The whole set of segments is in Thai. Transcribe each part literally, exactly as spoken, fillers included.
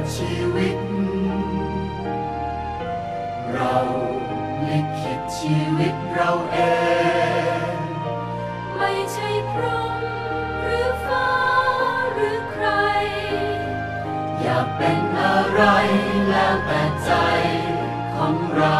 ชีวิตเราลิขิตชีวิตเราเองไม่ใช่พรหมหรือฟ้าหรือใครอยากเป็นอะไรแล้วแต่ใจของเรา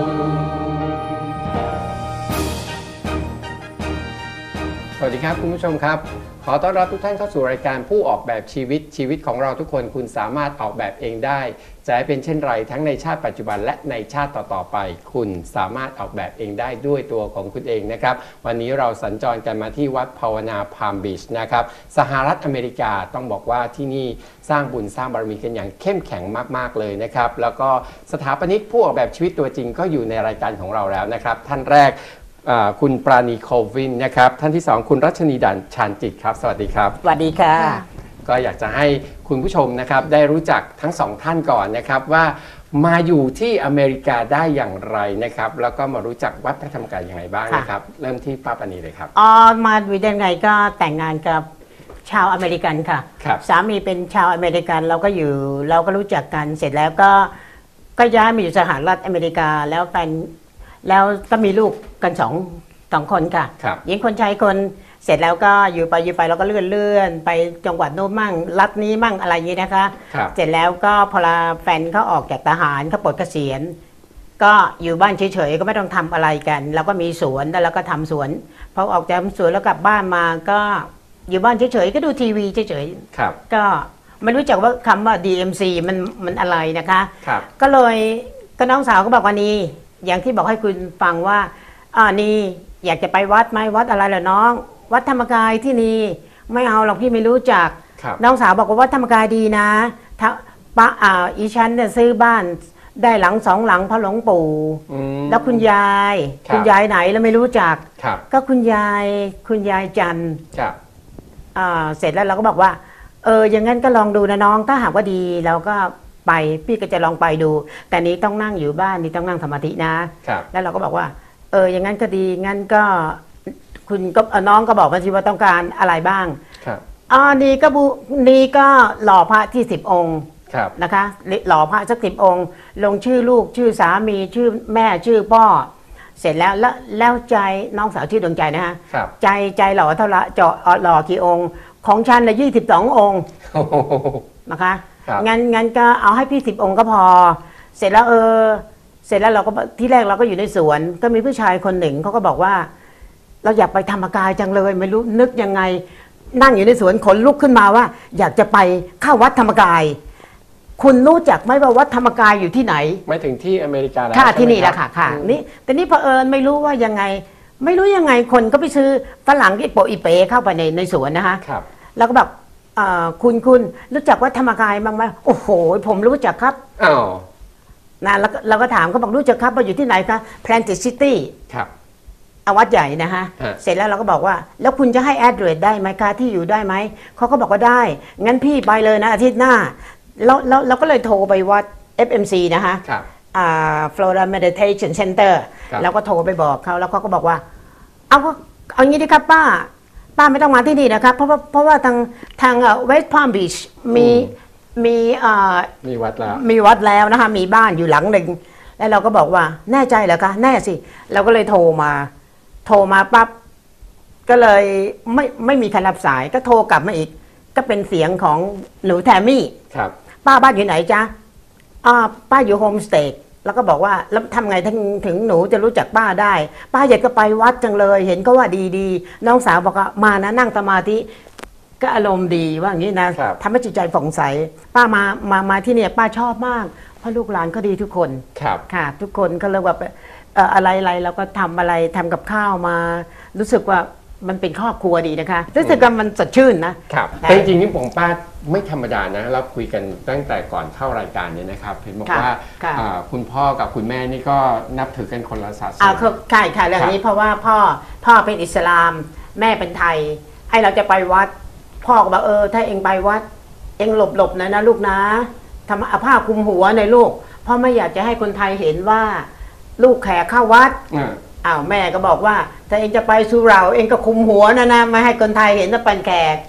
สวัสดีครับคุณผู้ชมครับขอต้อนรับทุกท่านเข้าสู่รายการผู้ออกแบบชีวิตชีวิตของเราทุกคนคุณสามารถออกแบบเองได้จะให้เป็นเช่นไรทั้งในชาติปัจจุบันและในชาติต่อๆไปคุณสามารถออกแบบเองได้ด้วยตัวของคุณเองนะครับวันนี้เราสัญจรกันมาที่วัดภาวนาพามบีชนะครับสหรัฐอเมริกาต้องบอกว่าที่นี่สร้างบุญสร้างบารมีกันอย่างเข้มแข็งมากๆเลยนะครับแล้วก็สถาปนิกผู้ออกแบบชีวิตตัวจริงก็อยู่ในรายการของเราแล้วนะครับท่านแรกคุณปราณีโควินนะครับท่านที่สองคุณรัชนีดันชาญจิตครับสวัสดีครับสวัสดีค่ะก็อยากจะให้คุณผู้ชมนะครับได้รู้จักทั้งสองท่านก่อนนะครับว่ามาอยู่ที่อเมริกาได้อย่างไรนะครับแล้วก็มารู้จักวัดพระธรรมกายอย่างไรบ้างนะครับเริ่มที่ป้าปราณีเลยครับอ๋อมาอยู่ได้ไงก็แต่งงานกับชาวอเมริกันค่ะสามีเป็นชาวอเมริกันเราก็อยู่เราก็รู้จักกันเสร็จแล้วก็ก็ย้ายมาอยู่สหรัฐอเมริกาแล้วแฟนแล้วก็มีลูกกันสองสองคนค่ะหญิงคนชายคนเสร็จแล้วก็อยู่ไปอยู่ไปเราก็เลื่อนเลื่อนไปจังหวัดโน้นมั่งรัฐนี้มั่งอะไรอย่างนี้นะคะเสร็จแล้วก็พอแฟนเขาออกจากทหารเขาปลดเกษียณก็อยู่บ้านเฉยๆก็ไม่ต้องทำอะไรกันเราก็มีสวนแล้วเราก็ทำสวนพอออกจากสวนแล้วกลับบ้านมาก็อยู่บ้านเฉยๆก็ดูทีวีเฉยๆก็ไม่รู้จักว่าคำว่า ดี เอ็ม ซี มันมันอะไรนะคะก็เลยก็น้องสาวก็บอกว่านี่อย่างที่บอกให้คุณฟังว่าอ่านี่อยากจะไปวัดไหมวัดอะไรล่ะน้องวัดธรรมกายที่นี่ไม่เอาหรอกพี่ไม่รู้จักน้องสาวบอกว่าวัดธรรมกายดีนะป้าอ่าอีฉันเนี่ยซื้อบ้านได้หลังสองหลังพระหลวงปู่แล้วคุณยายคุณยายไหนแล้วไม่รู้จักก็คุณยายคุณยายจันทร์อ่าเสร็จแล้วเราก็บอกว่าเอออย่างงั้นก็ลองดูนะน้องถ้าหากว่าดีเราก็ไปพี่ก็จะลองไปดูแต่นี้ต้องนั่งอยู่บ้านนี่ต้องนั่งสมาธินะแล้วเราก็บอกว่าเอออย่างงั้นก็ดีงั้นก็คุณก็น้องก็บอกมาสิว่าต้องการอะไรบ้างอ๋อนี่ก็บุนี่ก็หล่อพระที่สิบองค์นะคะหล่อพระสักสิบองค์ลงชื่อลูกชื่อสามีชื่อแม่ชื่อพ่อเสร็จแล้วแล้วแล้วใจน้องสาวชื่อดวงใจนะฮะใจใจหล่อเท่าละเจาะหล่อกี่องค์ของฉันเลยยี่สิบสององค์นะคะงั้นงั้นก็เอาให้พี่สิบองค์ก็พอเสร็จแล้วเออเสร็จแล้วเราก็ที่แรกเราก็อยู่ในสวนก็มีผู้ชายคนหนึ่งเขาก็บอกว่าเราอยากไปธรรมกายจังเลยไม่รู้นึกยังไงนั่งอยู่ในสวนขนลุกขึ้นมาว่าอยากจะไปเข้าวัดธรรมกายคุณรู้จักไหมว่าวัดธรรมกายอยู่ที่ไหนไม่ถึงที่อเมริกาแล้วค่ะที่นี่แหละค่ะค่ะนี่แต่นี่เผอิญไม่รู้ว่ายังไงไม่รู้ยังไงคนก็ไปซื้อฝรั่งที่โปอีเป๋เข้าไปในในสวนนะคะแล้วก็แบบคุณคุณรู้จักวัดธรรมกายบ้างไหมโอ้โหผมรู้จักครับอ้าวนะแล้วเราก็ถามเขาบอกรู้จักครับว่าอยู่ที่ไหนคะ Planted City ครับอาวัดใหญ่นะฮะเสร็จแล้วเราก็บอกว่าแล้วคุณจะให้ address ได้ไหมคะที่อยู่ได้ไหมเขาก็บอกว่าได้งั้นพี่ไปเลยนะอาทิตย์หน้าแล้วแล้วเราก็เลยโทรไปวัด เอฟ เอ็ม ซี นะคะอ่า Florida Meditation Center แล้วก็โทรไปบอกเขาแล้วเขาก็บอกว่าเอาเอางี้ดีครับป้าป้าไม่ต้องมาที่นี่นะครับเพราะว่าเพราะว่าทางทางเวสต์พาล์มบีชมีมีอ่ามีวัดแล้วมีวัดแล้วนะคะมีบ้านอยู่หลังหนึ่งแล้วเราก็บอกว่าแน่ใจเหรอคะแน่สิเราก็เลยโทรมาโทรมาปั๊บก็เลยไม่ไม่มีใครรับสายก็โทรกลับมาอีกก็เป็นเสียงของหนูแทมมี่ครับป้าบ้านอยู่ไหนจ๊ะอ่าป้าอยู่โฮมสเตย์แล้วก็บอกว่าแล้วทำไงถึงถึงหนูจะรู้จักป้าได้ป้าอยากจะไปวัดจังเลยเห็นก็ว่าดีๆน้องสาวบอกว่ามานะนั่งสมาธิก็อารมณ์ดีว่าอย่างนี้นะทำให้จิตใจผ่องใสป้ามามามาที่เนี่ยป้าชอบมากเพราะลูกหลานก็ดีทุกคนค่ะทุกคนก็เลยแบบอะไรอะไรเราก็ทำอะไรทำกับข้าวมารู้สึกว่ามันเป็นครอบครัวดีนะคะรู้สึกว่ามันสดชื่นนะครับแต่จริงๆนี่ผมป้าไม่ธรรมดานะเราคุยกันตั้งแต่ก่อนเข้ารายการเนี่ยนะครับเห็นบอกว่าคุณพ่อกับคุณแม่นี่ก็นับถือกันคนละศาสนาใช่ค่ะเรื่องนี้เพราะว่าพ่อพ่อเป็นอิสลามแม่เป็นไทยให้เราจะไปวัดพ่อก็บอกเออถ้าเองไปวัดเองหลบๆนะนะลูกนะทำเอาผ้าคลุมหัวในลูกเพราะไม่อยากจะให้คนไทยเห็นว่าลูกแขกเข้าวัดอ้าวแม่ก็บอกว่าถ้าเองจะไปสุเหร่าเองก็คุมหัวนะนะไม่ให้คนไทยเห็นว่าเป็นแขก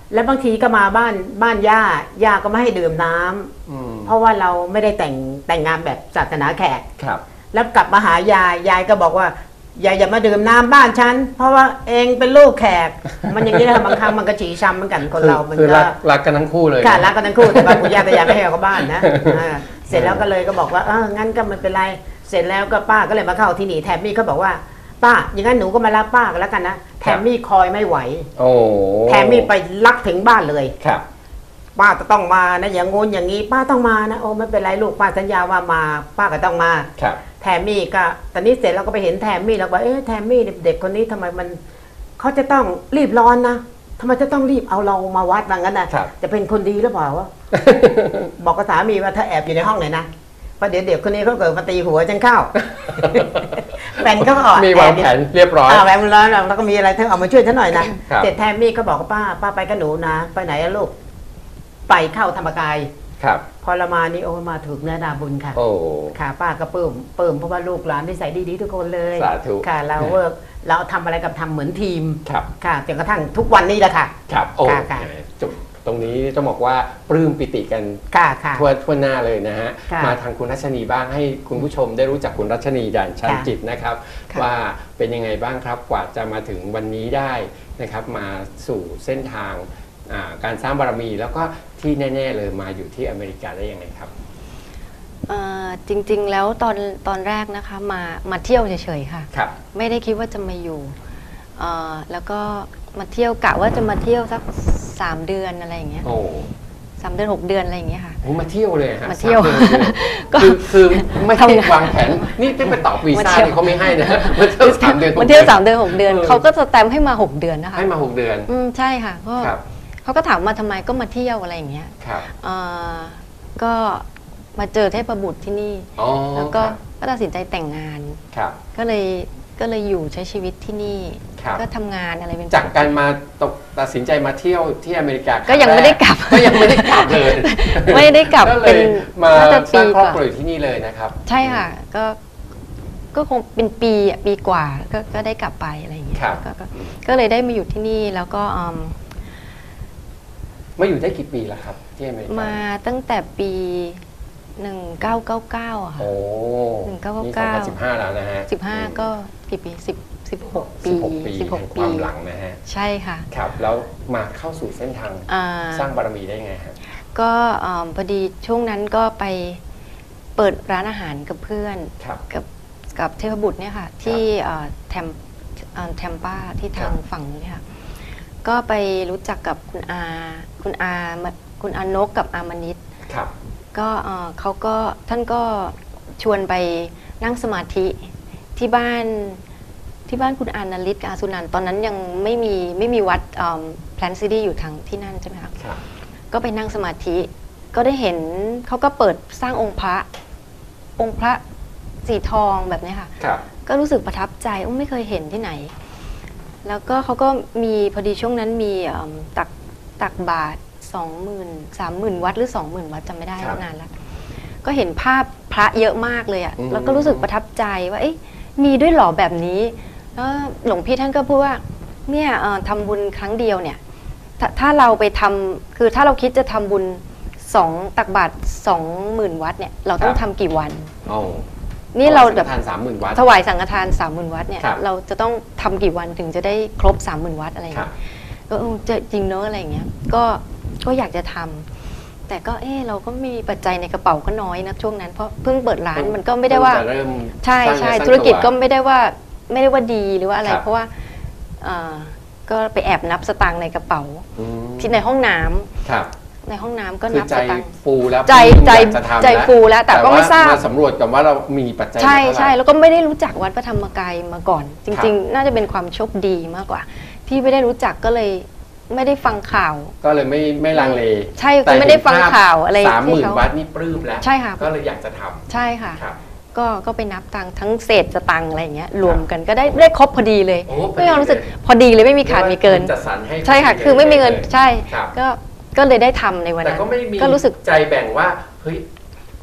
แล้วบางทีก็มาบ้านบ้านย่าย่าก็ไม่ให้ดื่มน้ำอืมเพราะว่าเราไม่ได้แต่งแต่งงานแบบศาสนาแขกครับแล้วกลับมาหายายยายก็บอกว่าอย่าอย่ามาดื่มน้ำบ้านฉันเพราะว่าเองเป็นลูกแขก มันอย่างนี้นะบางครั้งมันก็ฉี่ช้ำเหมือนกันคนเรามันคือก็รักรักกันทั้งคู่เลยค่ะรักกันทั้งคู่แต่ว่าปู่ย่าตายายไม่ให้เอาเข้าบ้านนะอ่าเสร็จแล้วก็เลยก็บอกว่าเอองั้นก็ไม่เป็นไรเสร็จแล้วก็ป้าก็เลยมาเข้าที่นี่แถมมี่เขาบอกว่าป้าอย่างนั้นหนูก็มารับป้ากันแล้วกันนะแถมมี่คอยไม่ไหวโอ้แถมมี่ไปลักถึงบ้านเลยครับป้าจะต้องมานะอย่างงู้นอย่างนี้ป้าต้องมานะโอ้ไม่เป็นไรลูกป้าสัญญาว่ามาป้าก็ต้องมาครับแทมมี่ก็ตอนนี้เสร็จเราก็ไปเห็นแทมมี่แล้วว่าเอ๊ะแทมมี่เด็กคนนี้ทำไมมันเขาจะต้องรีบร้อนนะทำไมจะต้องรีบเอาเรามาวัดแบบนั้นนะครับ จะเป็นคนดีหรือเปล่าวะ บอกกับสามีว่าถ้าแอบอยู่ในห้องเลยนะเพราะเดี๋ยวเด็กคนนี้เขาเกิดมาตีหัวฉันเข้า แฟนก็ออกมีวางแผนเรียบร้อยอ่าแฟนมันร้อนแล้วก็มีอะไรเธอเอามาช่วยฉันหน่อยนะครับ เสร็จแทมมี่ก็บอกกับป้าป้าไปกับหนูนะไปไหนอะลูกไปเข้าธรรมกายครับพอละมานี่โอ้มาถึงเนื้อดาบุญค่ะโอ้ค่ะป้าก็ปลื้มปลื้มเพราะว่าลูกหลานที่ใส่ดีๆทุกคนเลยสาธุค่ะเราเวิร์กเราทำอะไรกับทำเหมือนทีมครับค่ะจนกระทั่งทุกวันนี้แหละค่ะครับโอ้ค่ะค่ะจบตรงนี้ต้องบอกว่าปลื้มปิติกันค่ะค่ะทั่วทั่วหน้าเลยนะฮะค่ะมาทางคุณรัชนีบ้างให้คุณผู้ชมได้รู้จักคุณรัชนีด่านชันค่ะจิตนะครับค่ะว่าเป็นยังไงบ้างครับกว่าจะมาถึงวันนี้ได้นะครับ มาสู่เส้นทางอ่าการสร้างบารมีแล้วก็ที่แน่ ๆ เลยมาอยู่ที่อเมริกาได้ยังไงครับเอ่อจริงๆแล้วตอนตอนแรกนะคะมามาเที่ยวเฉยๆค่ะครับไม่ได้คิดว่าจะมาอยู่เอ่อแล้วก็มาเที่ยวกะว่าจะมาเที่ยวสักสามเดือนอะไรอย่างเงี้ยโอ้สามเดือนหกเดือนอะไรอย่างเงี้ยค่ะโหมาเที่ยวเลยฮะมาเที่ยวสดือนเลยก็คือคือไม่ให้ทำงานวางแผนนี่ไม่ไปตอบวีมาซ่าเที่ยวเนี่ยเขาไม่ให้นะมาเที่ยวสามเดือนหกมาเที่ยวดือนสามเดือนหกเดือนเออเขาก็สแตมป์ให้มาหกเดือนนะคะให้มาหกเดือนอืมใช่ค่ะก็ครับเขาก็ถามมาทำไมก็มาเที่ยวอะไรอย่างเงี้ยครับเอ่อก็มาเจอเทพบุตรที่นี่อ๋อแล้วก็ครับก็ตัดสินใจแต่งงานครับก็เลยก็เลยอยู่ใช้ชีวิตที่นี่ครับก็ทำงานอะไรเป็นจากการมาตกตัดสินใจมาเที่ยวที่อเมริกาก็ยังไม่ได้กลับก็ยังไม่ได้กลับเลยไม่ได้กลับก็เลเป็ยนมาน่าจะสร้างปีครอบกว่าครัวอยู่ที่นี่เลยนะครับใช่ค่ะก็ก็คงเป็นปีอะปีกว่าก็ก็ได้กลับไปอะไรอย่างเงี้ยครับก็ก็ก็เลยได้มาอยู่ที่นี่แล้วก็อืมมาอยู่ได้กี่ปีแล้วครับ ที่อเมริกามาตั้งแต่ปีหนึ่งเก้าเก้าเก้าอะค่ะโอ้หนึ่งเก้านี่เก้าสองพันสิบห้าแล้วนะฮะสิบห้าก็กี่ปีสิบสิบหกปีสิบหกปีสิบหกแห่งคปีวามหลังนะฮะใช่ค่ะครับ แล้วมาเข้าสู่เส้นทางอ่าสร้างบารมีได้ยังไงฮะก็อืมพอดีช่วงนั้นก็ไปเปิดร้านอาหารกับเพื่อนครับกับกับเทพบุตรเนี่ยค่ะที่เอ่อแทมเอ่อแทมป้าที่ทางครับฝั่งนี้ค่ะก็ไปรู้จักกับคุณอาคุณอามาคุณอานกกับอามนิตครับก็เอ่อเขาก็ท่านก็ชวนไปนั่งสมาธิที่บ้านที่บ้านคุณอานาริศกับอาสุนันท์ตอนนั้นยังไม่มีไม่มีวัดแพลนซิตี้อยู่ทางที่นั่นใช่ไหมคะครับก็ไปนั่งสมาธิก็ได้เห็นเขาก็เปิดสร้างองค์พระองค์พระสีทองแบบนี้ค่ะครับก็รู้สึกประทับใจอุ้มไม่เคยเห็นที่ไหน แล้วก็เขาก็มีพอดีช่วงนั้นมีเอิ่มตักตักบาทสองหมื่นสามหมื่นวัดหรือสองหมื่นวัดจำไม่ได้ครับนานแล้ว ก็เห็นภาพพระเยอะมากเลยอะอืมแล้วก็รู้สึกประทับใจว่าเอ๊ะมีด้วยเหรอแบบนี้แล้วหลวงพี่ท่านก็พูดว่าเนี่ยเอ่อทำบุญครั้งเดียวเนี่ยถ้าถ้าเราไปทำคือถ้าเราคิดจะทำบุญสองตักบาทสองหมื่นวัดเนี่ยเราต้องทำกี่วันโอ้นี่เราแบบทานสามหมื่นวัตต์ถวายสังฆทานสามหมื่นวัดเนี่ยครับเราจะต้องทำกี่วันถึงจะได้ครบสามหมื่นวัดอะไรอย่างครัเงี้บยก็เออจะจริงเนอะอะไรอย่างเงี้ยก็ก็อยากจะทำแต่ก็เออเราก็ไม่มีปัจจัยในกระเป๋าก็น้อยนะช่วงนั้นเพราะเพิ่งเปิดร้านมันก็ไม่ได้ว่าเพิ่งจะเริ่มใช่สร้างใช่เนื้อสร้างธุรกิจตัวก็ไม่ได้ว่าไม่ได้ว่าดีหรือว่าอะไรครับเพราะว่าเอ่อก็ไปแอบนับสตางค์ในกระเป๋าอืมที่ในห้องน้ำครับในห้องน้ำก็คือนับใจสตางค์ฟูแล้วใจใจอยากจะทำใจฟูแล้วแต่ก็ไม่ทราบมาสำรวจกันว่าเรามีปัจจัยใช่เท่าไหร่ใช่แล้วก็ไม่ได้รู้จักวัดพระธรรมกายมาก่อน จครัริงบๆ น่าจะเป็นความโชคดีมากกว่า ที่ไม่ได้รู้จักก็เลยไม่ได้ฟังข่าวก็เลยไม่ไม่ลังเลใช่แต่ไม่ได้ฟังข่าวอะไรสามหมื่นที่เขาวัตต์นี่ปลื้มแล้วใช่ค่ะก็เลยอยากจะทำใช่ค่ะครับก็ก็ไปนับตังค์ทั้งเศษสตังค์อะไรอย่างเงี้ยรวมกันก็ได้ได้ครบพอดีเลยโอ้พอดีไม่รู้สึกเลยพอดีเลยไม่มีขาดมีเกินจัดสรรให้ใช่ค่ะ คือไม่มีเงินใช่ครับก็ก็เลยได้ทำในวันแต่นั้นก็ไม่มีก็รู้สึกใจแบ่งว่าเฮ้ยเก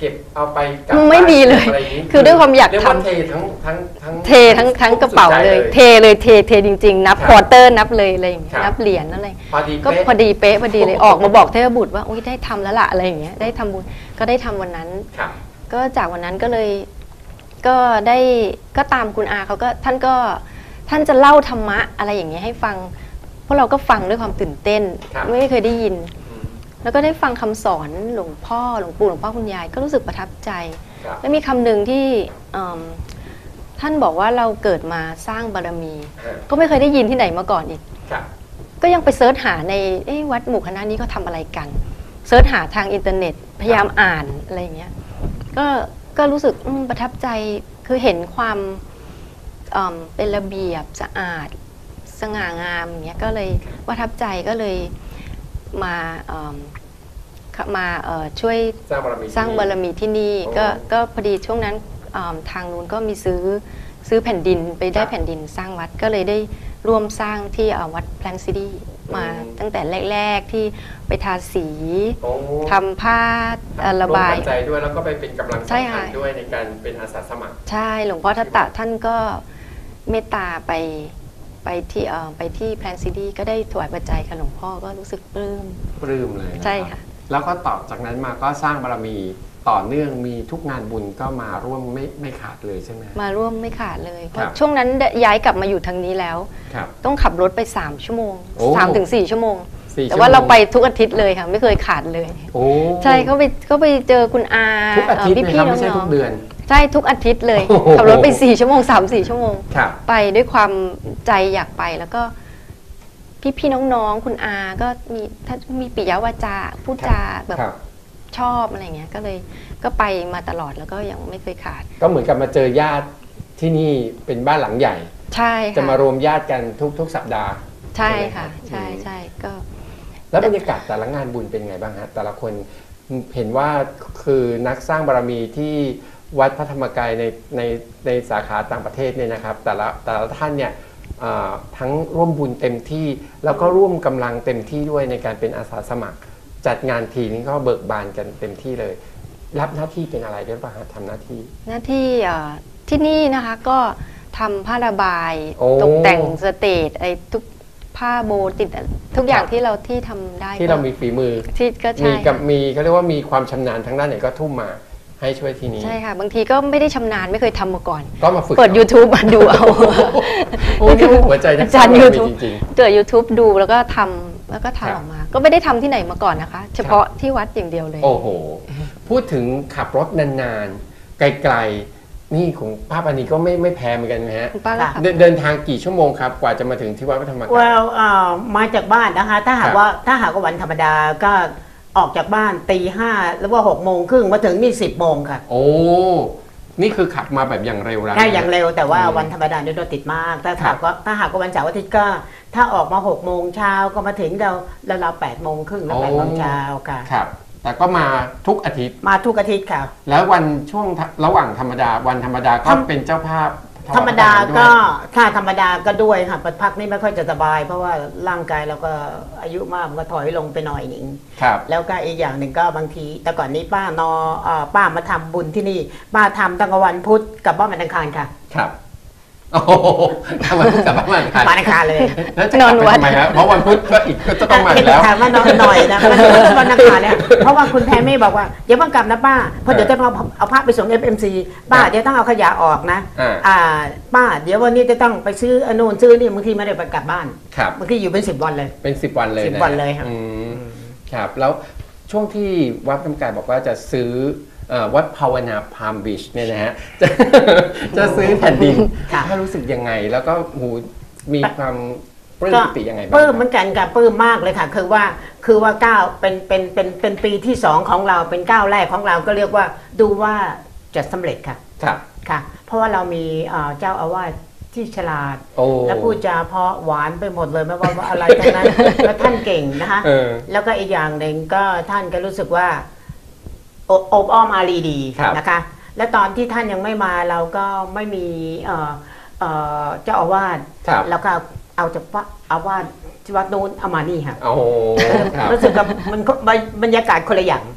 ก็บเอาไปกลับไม่มีเลยอะไรางนี้คือด้วยความอยากเรียกทำว่าเททั้งทั้งทั้งเททั้งทั้งกระเป๋าเลยสุดใจเทเลยเทเทจริงๆ นับครับควอเตอร์นับเลยอะไรอย่างเงี้ครัยบนับเหรียญอะไรพอดีก็เป๊ะพอดีเป๊ะพอดีเลยออกมาบอกเทพบุตรว่าอุ้ยได้ทำแล้วล่ะอะไรอย่างเงี้ยได้ทำบุญก็ได้ทำวันนั้นครับก็จากวันนั้นก็เลยก็ได้ก็ตามคุณอาเขาก็ท่านก็ท่านจะเล่าธรรมะอะไรอย่างเงี้ยให้ฟังพวกเราก็ฟังด้วยความตื่นเต้นครับไม่เคยได้ยินอืมแล้วก็ได้ฟังคำสอนหลวงพ่อหลวงปู่หลวงพ่อคุณยายก็รู้สึกประทับใจครับแล้วมีคำหนึ่งที่เอิ่มท่านบอกว่าเราเกิดมาสร้างบารมีฮะก็ไม่เคยได้ยินที่ไหนมาก่อนอีกครับก็ยังไปเสิร์ชหาในเอ๊ะวัดหมู่คณะนี้เขาทำอะไรกันเสิร์ชหาทางอินเทอร์เน็ตพยายามอ่านอะไรอย่างเงี้ยก็ก็รู้สึกอืมประทับใจคือเห็นความเอิ่มเป็นระเบียบสะอาดสง่างามอย่างเงี้ยก็เลยประทับใจก็เลยมาเอิ่มมาเอ่อช่วยสร้างบารมีสร้างบารมีที่นี่โอ้ก็ก็พอดีช่วงนั้นอ่าทางนู้นก็มีซื้อซื้อแผ่นดินไปได้ครับแผ่นดินสร้างวัดก็เลยได้ร่วมสร้างที่อ่าวัดแพลงซิตี้มาอืมตั้งแต่แรก ๆ ที่ไปทาสีโอ้ทำผ้าเอ่อระบายวมปัจจัยด้วยแล้วก็ไปเป็นกำลังใช่สำคัญค่ะด้วยในการเป็นอาสาสมัครใช่หลวงพ่อทัตตะท่านก็เมตตาไปไปที่เอ่อไปที่แพลงซิตี้ก็ได้ถวายปัจจัยกับหลวงพ่อก็รู้สึกปลื้มปลื้มเลยนรับใช่ค่ะแล้วก็ต่อจากนั้นมาก็สร้างบารมีต่อเนื่องมีทุกงานบุญก็มาร่วมไม่ไม่ขาดเลยใช่ไหมมาร่วมไม่ขาดเลยเพครัราะบช่วงนั้นย้ายกลับมาอยู่ทางนี้แล้วครับต้องขับรถไปสามชั่วโมงโอ้สามถึงสี่ชั่วโมงสี่แต่ว่าชั่โมงเราไปทุกอาทิตย์เลยค่ะไม่เคยขาดเลยโอ้ใช่เขาไปเขาไปเจอคุณอาทุกอาทิตย์พี่นะพี่ครับน้ไม่ใช่อทุงกเดือนๆใช่ทุกอาทิตย์เลยโอ้โหขับรถไปสี่ชั่วโมงสามสี่ชั่วโมงครับไปด้วยความใจอยากไปแล้วก็พี่พี่น้องๆ คุณอาก็มีถ้ามีปิยวาจาพูดจาแบบครับชอบอะไรเงี้ยก็เลยก็ไปมาตลอดแล้วก็ยังไม่เคยขาดก็เหมือนกับมาเจอญาติที่นี่เป็นบ้านหลังใหญ่ใช่จะค่ะมารวมญาติกันทุกทุกสัปดาห์ใช่ใช่ไหมค่ะครับใช่อืมใช่ก็แล้วบรรยากาศแต่ละงานบุญเป็นไงบ้างฮะแต่ละคนเห็นว่าคือนักสร้างบารมีที่วัดพระธรรมกายในในในสาขาต่างประเทศเนี่ยนะครับ แต่ละแต่ละท่านเนี่ยอ่าทั้งร่วมบุญเต็มที่ แล้วก็ร่วมกำลังเต็มที่ด้วยในการเป็นอาสาสมัคร จัดงานทีนี้ก็เบิกบานกันเต็มที่เลย รับหน้าที่เป็นอะไรด้วยป่ะฮะทำหน้าที่หน้าที่เอ่อที่นี่นะคะก็ทำผ้าระบายโอ้ตกแต่งสเตจไอ้ทุกผ้าโบติดทุกอย่างครับที่เราที่ทำได้ที่เรามีฝีมือที่ก็มีใช่กับค่ะมีเขาเรียกว่ามีความชำนาญทางด้านไหนก็ทุ่มมาให้ช่วยที่นี้ใช่ค่ะ บางทีก็ไม่ได้ชำนาญไม่เคยทำมาก่อนก็มาฝึกเปิด YouTube มาดูเอาโอ้นี่หัวใจนักอาจารย์สร้างบารมี YouTube จริงเปิด YouTube ดูแล้วก็ทำแล้วก็ครับทำออกมา ก็ไม่ได้ทำที่ไหนมาก่อนนะคะ เฉพาะที่วัดอย่างเดียวเลยๆ โอ้โห พูดถึงขับรถนานๆ ไกลๆ นี่ของป้าปานีก็ไม่ไม่แพ้เหมือนกันนะฮะคุณป้าก็ขับเดินเดินทางกี่ชั่วโมงครับ กว่าจะมาถึงที่วัดพระธรรมกาย well เอ่อมาจากบ้านนะคะ ถ้าหาคกรับว่าถ้าหากว่าวันธรรมดาก็ออกจากบ้านตีห้าหรือว่าหกโมงครึ่งมาถึงนี่สิบโมงค่ะโอ้ นี่คือขับมาแบบอย่างเร็วแล้วได้อย่างเร็วแต่ว่าอืมวันธรรมดาเนี่ยรถติดมาก ถ้าครัหาบกว่าถ้าหากว่าวันเสาร์อาทิตย์ก็ ถ้าออกมาหกโมงเช้าก็มาถึงเราเราเราแปดโมงครึ่งแล้วแปดโมงเช้าค่ะครับ แต่ก็มาทุกอาทิตย์มาทุกอาทิตย์ค่ะแล้ววันช่วงระหว่างธรรมดา วันธรรมดาก็ธรรมเป็นเจ้าภาพถวายธรรมดาพะทนด้วยก็ถ้าธรรมดาก็ด้วยค่ะปัดพักนี่ไม่ค่อยจะสบาย เพราะว่าร่างกายเราก็อายุมากมันก็ถอยลงไปหน่อยหนึ่งครับแล้วก็อีกอย่างหนึ่งก็บางที แต่ก่อนนี้ป้านอเอ่อป้ามาทำบุญที่นี่ ป้าทำตั้งแต่วันพุธกับบ้านวันอังคารค่ะครับ โอ้โหทำไมพูดกับบ้านวันอังคารวันอังคารเลยแล้วจะกลับไปทำไมฮะเพราะวันพุธก็อีกก็จะต้องมาอีกแล้วถามว่านอนหน่อยนะมันวันอังคารเนี่ยเพราะว่าคุณแพรไม่บอกว่าเดี๋ยวเพิ่งกลับนะป้าเพราะเดี๋ยวจะต้องเอาผ้าไปส่ง เอฟ เอ็ม ซี ป้าครับเดี๋ยวต้องเอาขยะออกนะอ่าอ่าป้าเดี๋ยววันนี้จะต้องไปซื้ออนนูนซื้อนี่บางทีไม่ได้ไปกลับบ้านครับบางทีอยู่เป็นสิบวันเลยเป็นสิบวันเลยสิบนะวันเลยครับอืมครับ แล้วช่วงที่วัดธรรมกายบอกว่าจะซื้อเอ่อวัดภาวนาพามบีชเนี่ยนะฮะ จะจะซื้อแผ่นดินค่ะถ้ารู้สึกยังไง แล้วก็หูมีความปลื้มปิติยังไงบ้างปลื้มเหมือนกันกับปลื้มมากเลยค่ะ คือว่าคือว่าก้าวเป็นเป็นเป็นเป็นปีที่สองของเราเป็นก้าวแรกของเราก็เรียกว่าดูว่าจะสำเร็จค่ะครับค่ะ เพราะว่าเรามีเอ่อเจ้าอาวาสที่ฉลาดโอ้และพูดจาเพราะหวานไปหมดเลยไม่ว่าว่าอะไรทั้งนั้น แล้วท่านเก่งนะคะเออแล้วก็อีกอย่างหนึ่งก็ท่านก็รู้สึกว่าโอโอบอ้อมอารีดีครับนะคะ และตอนที่ท่านยังไม่มาเราก็ไม่มีเอ่อเอ่อเจ้าอาวาสครับแล้วก็เอาจากพระอาวาสที่วัดนู้นเอามานี่ค่ะโอ้ครับรู้สึกกับมันก็บรรยากาศคนละอย่าง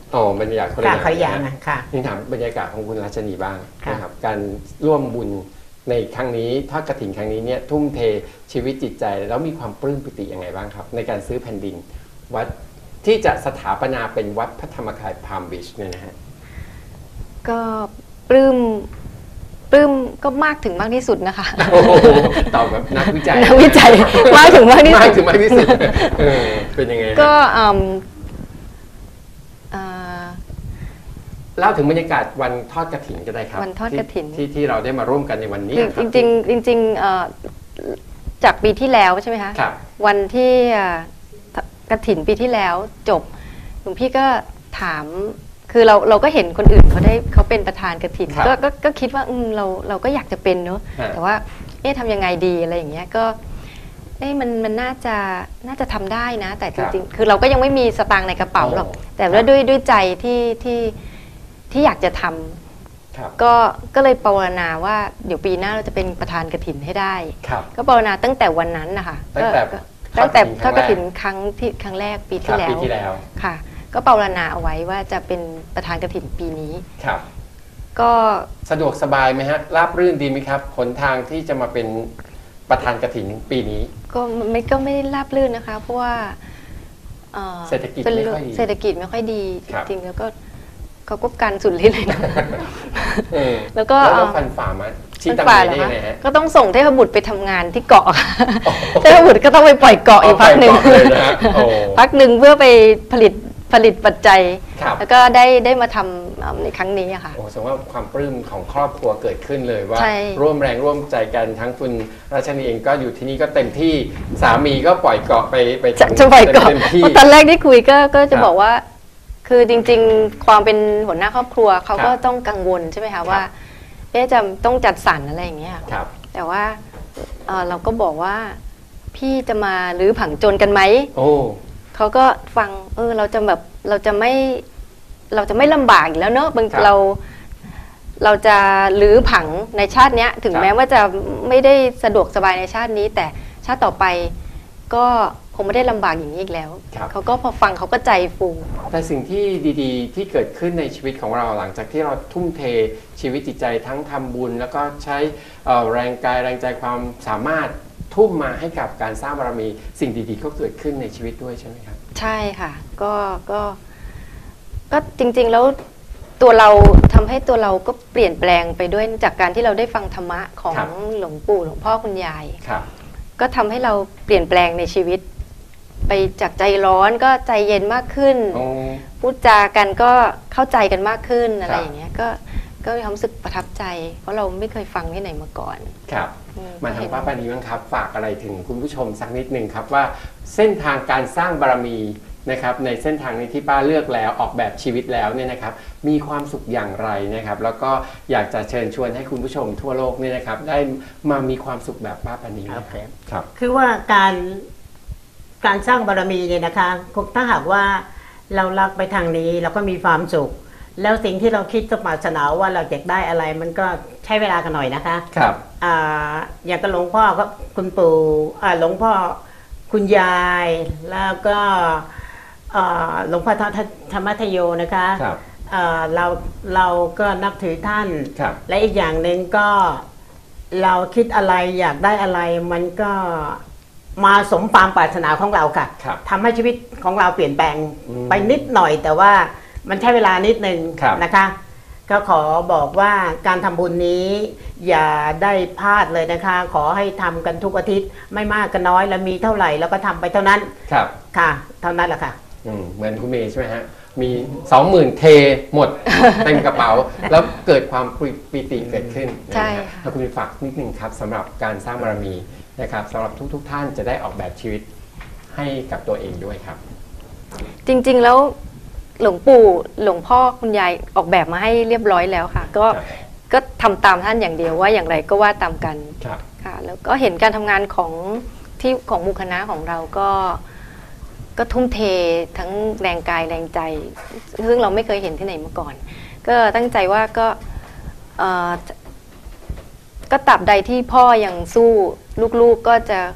อ๋อบรรยากาศคนละค่ะอย่างคนละอย่างนะนะค่ะนี่ถามบรรยากาศของคุณรัชนีบ้างค่ะนะครับการร่วมบุญในครั้งนี้ทอดกฐินครั้งนี้เนี่ยทุ่มเทชีวิตจิตใจแล้วมีความปลื้มปิติยังไงบ้างครับในการซื้อแผ่นดินวัดที่จะสถาปนาเป็นวัดพระธรรมกายพามบีชเนี่ยนะฮะก็ปลื้มปลื้มก็มากถึงมากที่สุดนะคะโอ้โหตอบแบบนักวิจัยนักวิจัยมากถึงมากที่มาสุกดถึงมากที่สุดเออเป็นยังไงฮะก็อืมอ่าเล่าถึงบรรยากาศวันทอดกฐินก็ได้ครับวันทอดกฐินที่ที่ที่เราได้มาร่วมกันในวันนี้คือคจบริงๆจริงๆเอ่อจากปีที่แล้วใช่ไหมคะครับวันที่เอ่อกฐินปีที่แล้วจบหลวงพี่ก็ถามคือเราเราก็เห็นคนอื่นเขาได้เขาเป็นประธานกฐินครับก็ก็ก็คิดว่าอืมเราเราก็อยากจะเป็นเนอะฮะแต่ว่าเอ๊ะทำยังไงดีอะไรอย่างเงี้ยก็เอ๊ะมันมันน่าจะน่าจะทำได้นะ แต่จริงๆคือเราก็ยังไม่มีสตางค์ในกระเป๋าหรอกโอ้แต่ว่าด้วยด้วยใจที่ที่ที่อยากจะทำครับก็ก็เลยภาวนาว่าเดี๋ยวปีหน้าเราจะเป็นประธานกฐินให้ได้ครับก็ภาวนาตั้งแต่วันนั้นนะคะตั้งแต่ก็ตั้งแต่ททออดดกกฐิฐินนครั้งที่ครั้งแรกปีคที่รับแล้ปีวที่แล้วค่ะ ก็ภาวนาเอาไว้ว่าจะเป็นประธานกฐินปีนี้ครับก็สะดวกสบายไหมฮะราบรื่นดีไหมครับหนทางที่จะมาเป็นประธานกฐินปีนี้ก็ไม่ก็ไม่ได้ราบรื่นนะคะ เพราะว่าอ่อเศรษฐกิจป็นไม่ค่อยดีเศรษฐกิจไม่ค่อยดีครับจริงๆแล้วก็เขาก็กันสุดฤทธิ์เลยนะเออแล้วก็แล้วเราเอ่อฟันฝ่ามาชี้มันตังฝ่านี้เหรอได้ยัคะงไงฮะก็ต้องส่งเทพบุตรไปทำงานที่เกาะค่ะโอ้โหเทพบุตรก็ต้องไปปล่อยเกาะอีกพักหนึ่งเอาไปเกาะเลยนะฮะโอ้พักหนึ่งเพื่อไปผลิตผลิตปัจจัยครับแล้วก็ได้ได้มาทำเอ่อในครั้งนี้อะค่ะโอ้แสดงว่าความปลื้มของครอบครัวเกิดขึ้นเลยว่าใช่ร่วมแรงร่วมใจกันทั้งคุณรัชนีเองก็อยู่ที่นี่ก็เต็มที่สามีก็ปล่อยเกาะไปไปจะทำจะปล่อยเกาะเต็มที่เพราะตอนแรกที่คุยก็ก็จะครับบอกว่า คือจริงๆ ความเป็นหัวหน้าครอบครัวเขาก็ครับต้องกังวลใช่ไหมครัคะบว่าเอ๊ะจะต้องจัดสรรอะไรอย่างเงี้ยครับแต่ว่าเอ่อเราก็บอกว่าพี่จะมาหรือผังจนกันไหมโอ้เขาก็ฟังเออเราจะแบบเราจะไม่เราจะไม่ลำบากอีกแล้วเนอะบางครับเราเราจะลื้อผังในชาติเนี้ย ถึงครับแม้ว่าจะไม่ได้สะดวกสบายในชาตินี้ แต่ชาติต่อไปก็คงไม่ได้ลำบากอย่างนี้อีกแล้วครับเขาก็พอฟังเขาก็ใจฟูแต่สิ่งที่ดีๆ ที่เกิดขึ้นในชีวิตของเราหลังจากที่เราทุ่มเทชีวิตจิตใจทั้งทำบุญ แล้วก็ใช้เอ่อแรงกายแรงใจความสามารถทุ่มมาให้กับการสร้างบารมีสิ่งดีๆก็เกิดขึ้นในชีวิตด้วยใช่ไหมครับใช่ค่ะ ก็ก็ก็จริงๆแล้วตัวเราทำให้ตัวเราก็เปลี่ยนแปลงไปด้วยจากการที่เราได้ฟังธรรมะของครับหลวงปู่หลวงพ่อคุณยายครับก็ทำให้เราเปลี่ยนแปลงในชีวิต ไปจากใจร้อนก็ใจเย็นมากขึ้นโอ้พูดจากันก็เข้าใจกันมากขึ้นอะไรครับอย่างเงี้ยก็ก็มีความรู้สึกประทับใจ เพราะเราไม่เคยฟังที่ไหนมาก่อนครับอืมมาทางเห็นป้าปานีบ้างครับ ฝากอะไรถึงคุณผู้ชมสักนิดหนึ่งครับว่าเส้นทางการสร้างบารมีนะครับในเส้นทางนี้ที่ป้าเลือกแล้วออกแบบชีวิตแล้วเนี่ยนะครับมีความสุขอย่างไรนะครับแล้วก็อยากจะเชิญชวนให้คุณผู้ชมทั่วโลกเนี่ยนะครับได้มามีความสุขแบบป้าปานีนะโอคเครับครับคือว่าการการสร้างบารมีเนี่ยนะคะถ้าหากว่าเรารักไปทางนี้เราก็มีความสุข แล้วสิ่งที่เราคิดกับปรารถนาว่าเราอยากได้อะไร มันก็ใช้เวลากันหน่อยนะคะครับอ่าอย่างกับหลวงพ่อก็คุณปู่อ่าหลวงพ่อคุณยาย แล้วก็อ่าหลวงพ่อธรรมทโยนะคะครับอ่าเราเราก็นับถือท่านครับและอีกอย่างหนึ่งก็เราคิดอะไรอยากได้อะไรมันก็มาสมความปรารถนาของเราค่ะครับทำให้ชีวิตของเราเปลี่ยนแปลงอืมไปนิดหน่อย แต่ว่ามันใช้เวลานิดนึงครับนะคะ ก็ขอบอกว่าการทำบุญนี้อย่าได้พลาดเลยนะคะ ขอให้ทำกันทุกอาทิตย์ไม่มากก็น้อยแล้วมีเท่าไหร่แล้วก็ทำไปเท่านั้นครับค่ะ เท่านั้นแหละค่ะอืมเหมือนคุณเมย์ใช่ไหมฮะมีสองหมื่นเทหมด เต็มกระเป๋า แล้วเกิดความปิติเกิดขึ้นใช่นะฮะค่ะแล้วคุณฝากนิดนึงครับสำหรับการสร้างบารมีนะครับสำหรับทุกๆทท่านจะได้ออกแบบชีวิตให้กับตัวเองด้วยครับจริงๆแล้วหลวงปู่หลวงพ่อคุณยายออกแบบมาให้เรียบร้อยแล้วค่ะ ก็ครับก็ทำตามท่านอย่างเดียวว่าอย่างไรก็ว่าตามกันครับค่ะ แล้วก็เห็นการทำงานของที่ของหมู่คณะของเราก็ก็ทุ่มเททั้งแรงกายแรงใจ ซึ่งเราไม่เคยเห็นที่ไหนมาก่อน ก็ตั้งใจว่าก็เอ่อก็ตราบใดที่พ่อยังสู้ลูกๆก็จะ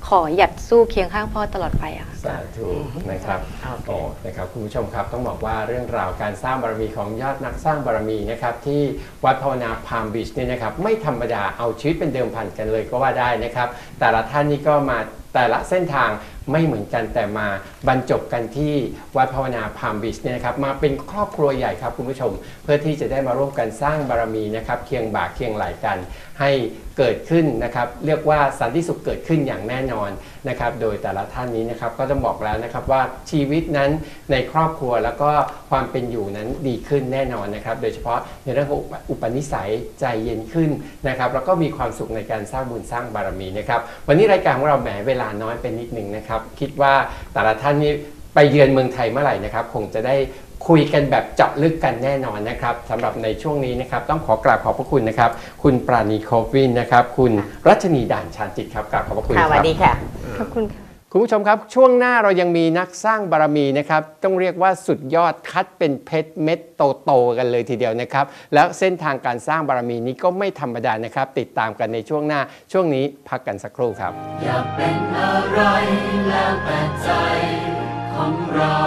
ขอหยัดสู้เคียงข้างพ่อตลอดไปอะสาธุนะครับโอ้นะครับคุณผู้ชมครับต้องบอกว่าเรื่องราวการสร้างบารมีของยอดนักสร้างบารมีนะครับที่วัดภาวนาพามบีชเนี่ยนะครับไม่ธรรมดาเอาชีวิตเป็นเดิมพันกันเลยก็ว่าได้นะครับแต่ละท่านนี่ก็มาแต่ละเส้นทางไม่เหมือนกันแต่มาบรรจบกันที่วัดภาวนาพามบีชเนี่ยนะครับมาเป็นครอบครัวใหญ่ครับคุณผู้ชมเพื่อที่จะได้มาร่วมกันสร้างบารมีนะครับเคียงบ่าเคียงไหลกันให้เกิดขึ้นนะครับเรียกว่าสันติสุขเกิดขึ้นอย่างแน่นอนนะครับโดยแต่ละท่านนี้นะครับก็จะบอกแล้วนะครับว่าชีวิตนั้นในครอบครัวแล้วก็ความเป็นอยู่นั้นดีขึ้นแน่นอนนะครับโดยเฉพาะในเรื่องของอุปนิสัยใจเย็นขึ้นนะครับแล้วก็มีความสุขในการสร้างบุญสร้างบารมีนะครับวันนี้รายการของเราแหมเวลาน้อยเป็นนิดนึงนะครับคิดว่าแต่ละท่านนี้ไปเยือนเมืองไทยเมื่อไหร่นะครับคงจะได้คุยกันแบบเจาะลึกกันแน่นอนนะครับสำหรับในช่วงนี้นะครับต้องขอกราบขอบพระคุณนะครับคุณปราณีโควินนะครับคุณรัชนีด่านชาญจิตครับกราบขอบพระคุณครับสวัสดีค่ะขอบคุณค่ะคุณผู้ชมครับช่วงหน้าเรายังมีนักสร้างบารมีนะครับต้องเรียกว่าสุดยอดคัดเป็นเพชรเม็ดโตๆกันเลยทีเดียวนะครับแล้วเส้นทางการสร้างบารมีนี้ก็ไม่ธรรมดานะครับติดตามกันในช่วงหน้าช่วงนี้พักกันสักครู่ครับอยากเป็นอะไรแล้วแต่ใจของเรา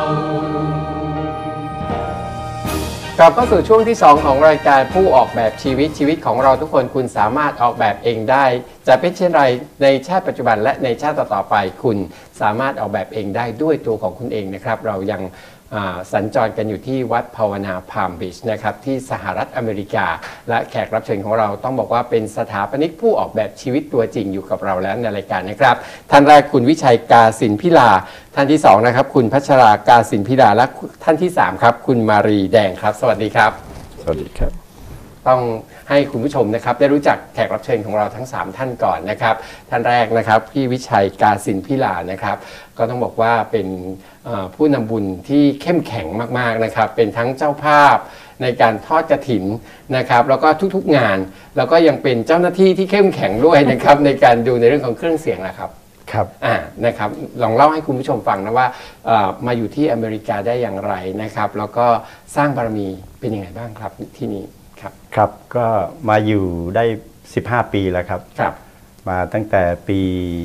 กลับเข้าสู่ช่วงที่สองของรายการผู้ออกแบบชีวิตชีวิตของเราทุกคนคุณสามารถออกแบบเองได้จะเป็นเช่นไรในชาติปัจจุบันและในชาติต่อๆไปคุณสามารถออกแบบเองได้ด้วยตัวของคุณเองนะครับเรายังสัญจรกันอยู่ที่วัดภาวนาพามบีชนะครับที่สหรัฐอเมริกาและแขกรับเชิญของเราต้องบอกว่าเป็นสถาปนิกผู้ออกแบบชีวิตตัวจริงอยู่กับเราแล้วในรายการนะครับท่านแรกคุณวิชัยกาสินพิลาท่านที่สองนะครับคุณพัชรากาสินพิลาและท่านที่สามครับคุณมารีแดงครับสวัสดีครับสวัสดีครับต้องให้คุณผู้ชมนะครับได้รู้จักแขกรับเชิญของเราทั้งสามท่านก่อนนะครับท่านแรกนะครับพี่วิชัยกาสินพิลานะครับก็ต้องบอกว่าเป็นผู้นำบุญที่เข้มแข็งมากๆนะครับเป็นทั้งเจ้าภาพในการทอดกฐินนะครับแล้วก็ทุกๆงานแล้วก็ยังเป็นเจ้าหน้าที่ที่เข้มแข็งด้วยนะครับในการดูในเรื่องของเครื่องเสียงนะครับครับอ่านะครับลองเล่าให้คุณผู้ชมฟังนะว่ามาอยู่ที่อเมริกาได้อย่างไรนะครับแล้วก็สร้างบารมีเป็นยังไงบ้างครับที่นี่ครับครับก็มาอยู่ได้สิบห้าปีแล้วครับครับมาตั้งแต่ปี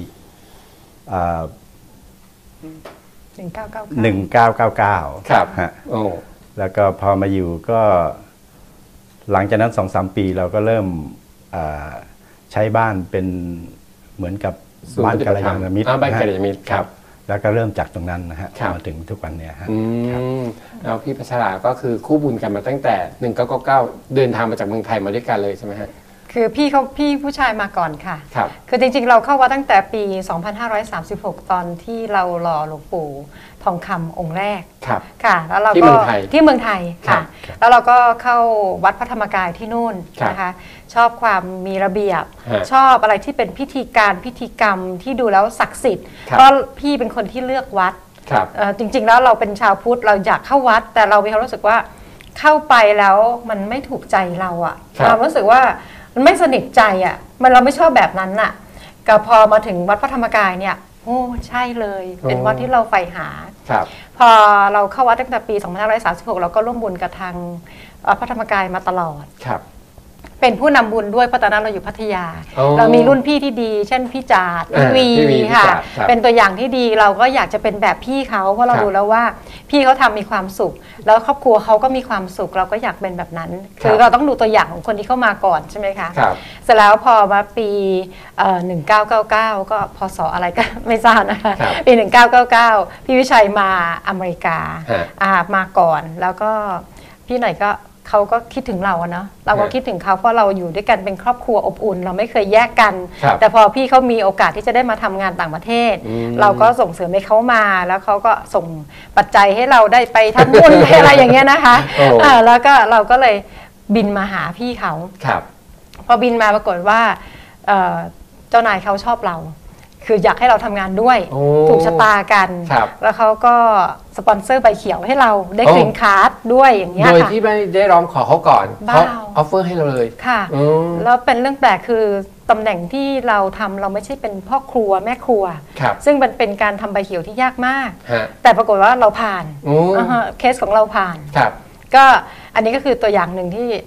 หนึ่งเก้าเก้าหนึ่งเก้าเก้าเก้าครับฮะโอ้แล้วก็พอมาอยู่ก็หลังจากนั้นสองสามปีเราก็เริ่มใช้บ้านเป็นเหมืมือนกับบ้านกัลยาณมิตรบ้านกัลยาณมิตรครับแล้วก็เริ่มจากตรงนั้นนะฮะมาถึงทุกวันนี้ฮะแล้วพี่พัชราก็คือคู่บุญกันมาตั้งแต่หนึ่งเก้าเก้าเก้าเดินทางมาจากเมืองไทยมาด้วยกันเลยใช่ไหมฮะคือพี่เขาพี่ผู้ชายมาก่อนค่ะครับคือจริงๆเราเข้าวัดตั้งแต่ปี สองพันห้าร้อยสามสิบหก ตอนที่เราหล่อหลวงปู่ทองคำองค์แรกครับค่ะแล้วเราก็ที่เมืองไทยที่เมืองไทยค่ะแล้วเราก็เข้าวัดพระธรรมกายที่นู่นนะคะชอบความมีระเบียบชอบอะไรที่เป็นพิธีการพิธีกรรมที่ดูแล้วศักดิ์สิทธิ์เพราะพี่เป็นคนที่เลือกวัดจริงๆแล้วเราเป็นชาวพุทธเราอยากเข้าวัดแต่เรามีความรู้สึกว่าเข้าไปแล้วมันไม่ถูกใจเราอะเรารู้สึกว่ามันไม่สนิทใจอ่ะมันเราไม่ชอบแบบนั้นน่ะก็พอมาถึงวัดพระธรรมกายเนี่ยโอ้ใช่เลยเป็นวัดที่เราใฝ่หาพอเราเข้าวัดตั้งแต่ปี สองพันห้าร้อยสามสิบหก เราก็ร่วมบุญกับทางพระธรรมกายมาตลอดเป็นผู้นำบุญด้วยเพราะตอนนั้นเราอยู่พัทยาเรามีรุ่นพี่ที่ดีเช่นพี่จาดพี่วีค่ะเป็นตัวอย่างที่ดีเราก็อยากจะเป็นแบบพี่เขาเพราะเรารู้แล้วว่าพี่เขาทำมีความสุขแล้วครอบครัวเขาก็มีความสุขเราก็อยากเป็นแบบนั้นคือเราต้องดูตัวอย่างของคนที่เข้ามาก่อนใช่ไหมคะเสร็จแล้วพอมาปีหนึ่งเก้าเก้าเก้าก็พศอะไรก็ไม่ทราบนะคะปีหนึ่งเก้าเก้าเก้าพี่วิชัยมาอเมริกามาก่อนแล้วก็พี่หน่อยก็เขาก็คิดถึงเราเนาะเราก็คิดถึงเขาเพราะเราอยู่ด้วยกันเป็นครอบครัวอบอุ่นเราไม่เคยแยกกันแต่พอพี่เขามีโอกาสที่จะได้มาทำงานต่างประเทศเราก็ส่งเสริมให้เขามาแล้วเขาก็ส่งปัจจัยให้เราได้ไปทำบุญไปอะไรอย่างเงี้ยนะคะแล้วก็เราก็เลยบินมาหาพี่เขาพอบินมาปรากฏว่าเจ้านายเขาชอบเราคืออยากให้เราทำงานด้วยถูกชะตากันแล้วเขาก็สปอนเซอร์ใบเขียวให้เราได้กรีนการ์ดด้วยอย่างเงี้ยค่ะโดยที่ไม่ได้ร้องขอเขาก่อนเขาออฟเฟอร์ให้เราเลยค่ะแล้วเป็นเรื่องแปลกคือตำแหน่งที่เราทำเราไม่ใช่เป็นพ่อครัวแม่ครัวซึ่งมันเป็นการทำใบเขียวที่ยากมากแต่ปรากฏว่าเราผ่านเคสของเราผ่านก็อันนี้ก็คือตัวอย่างหนึ่งที่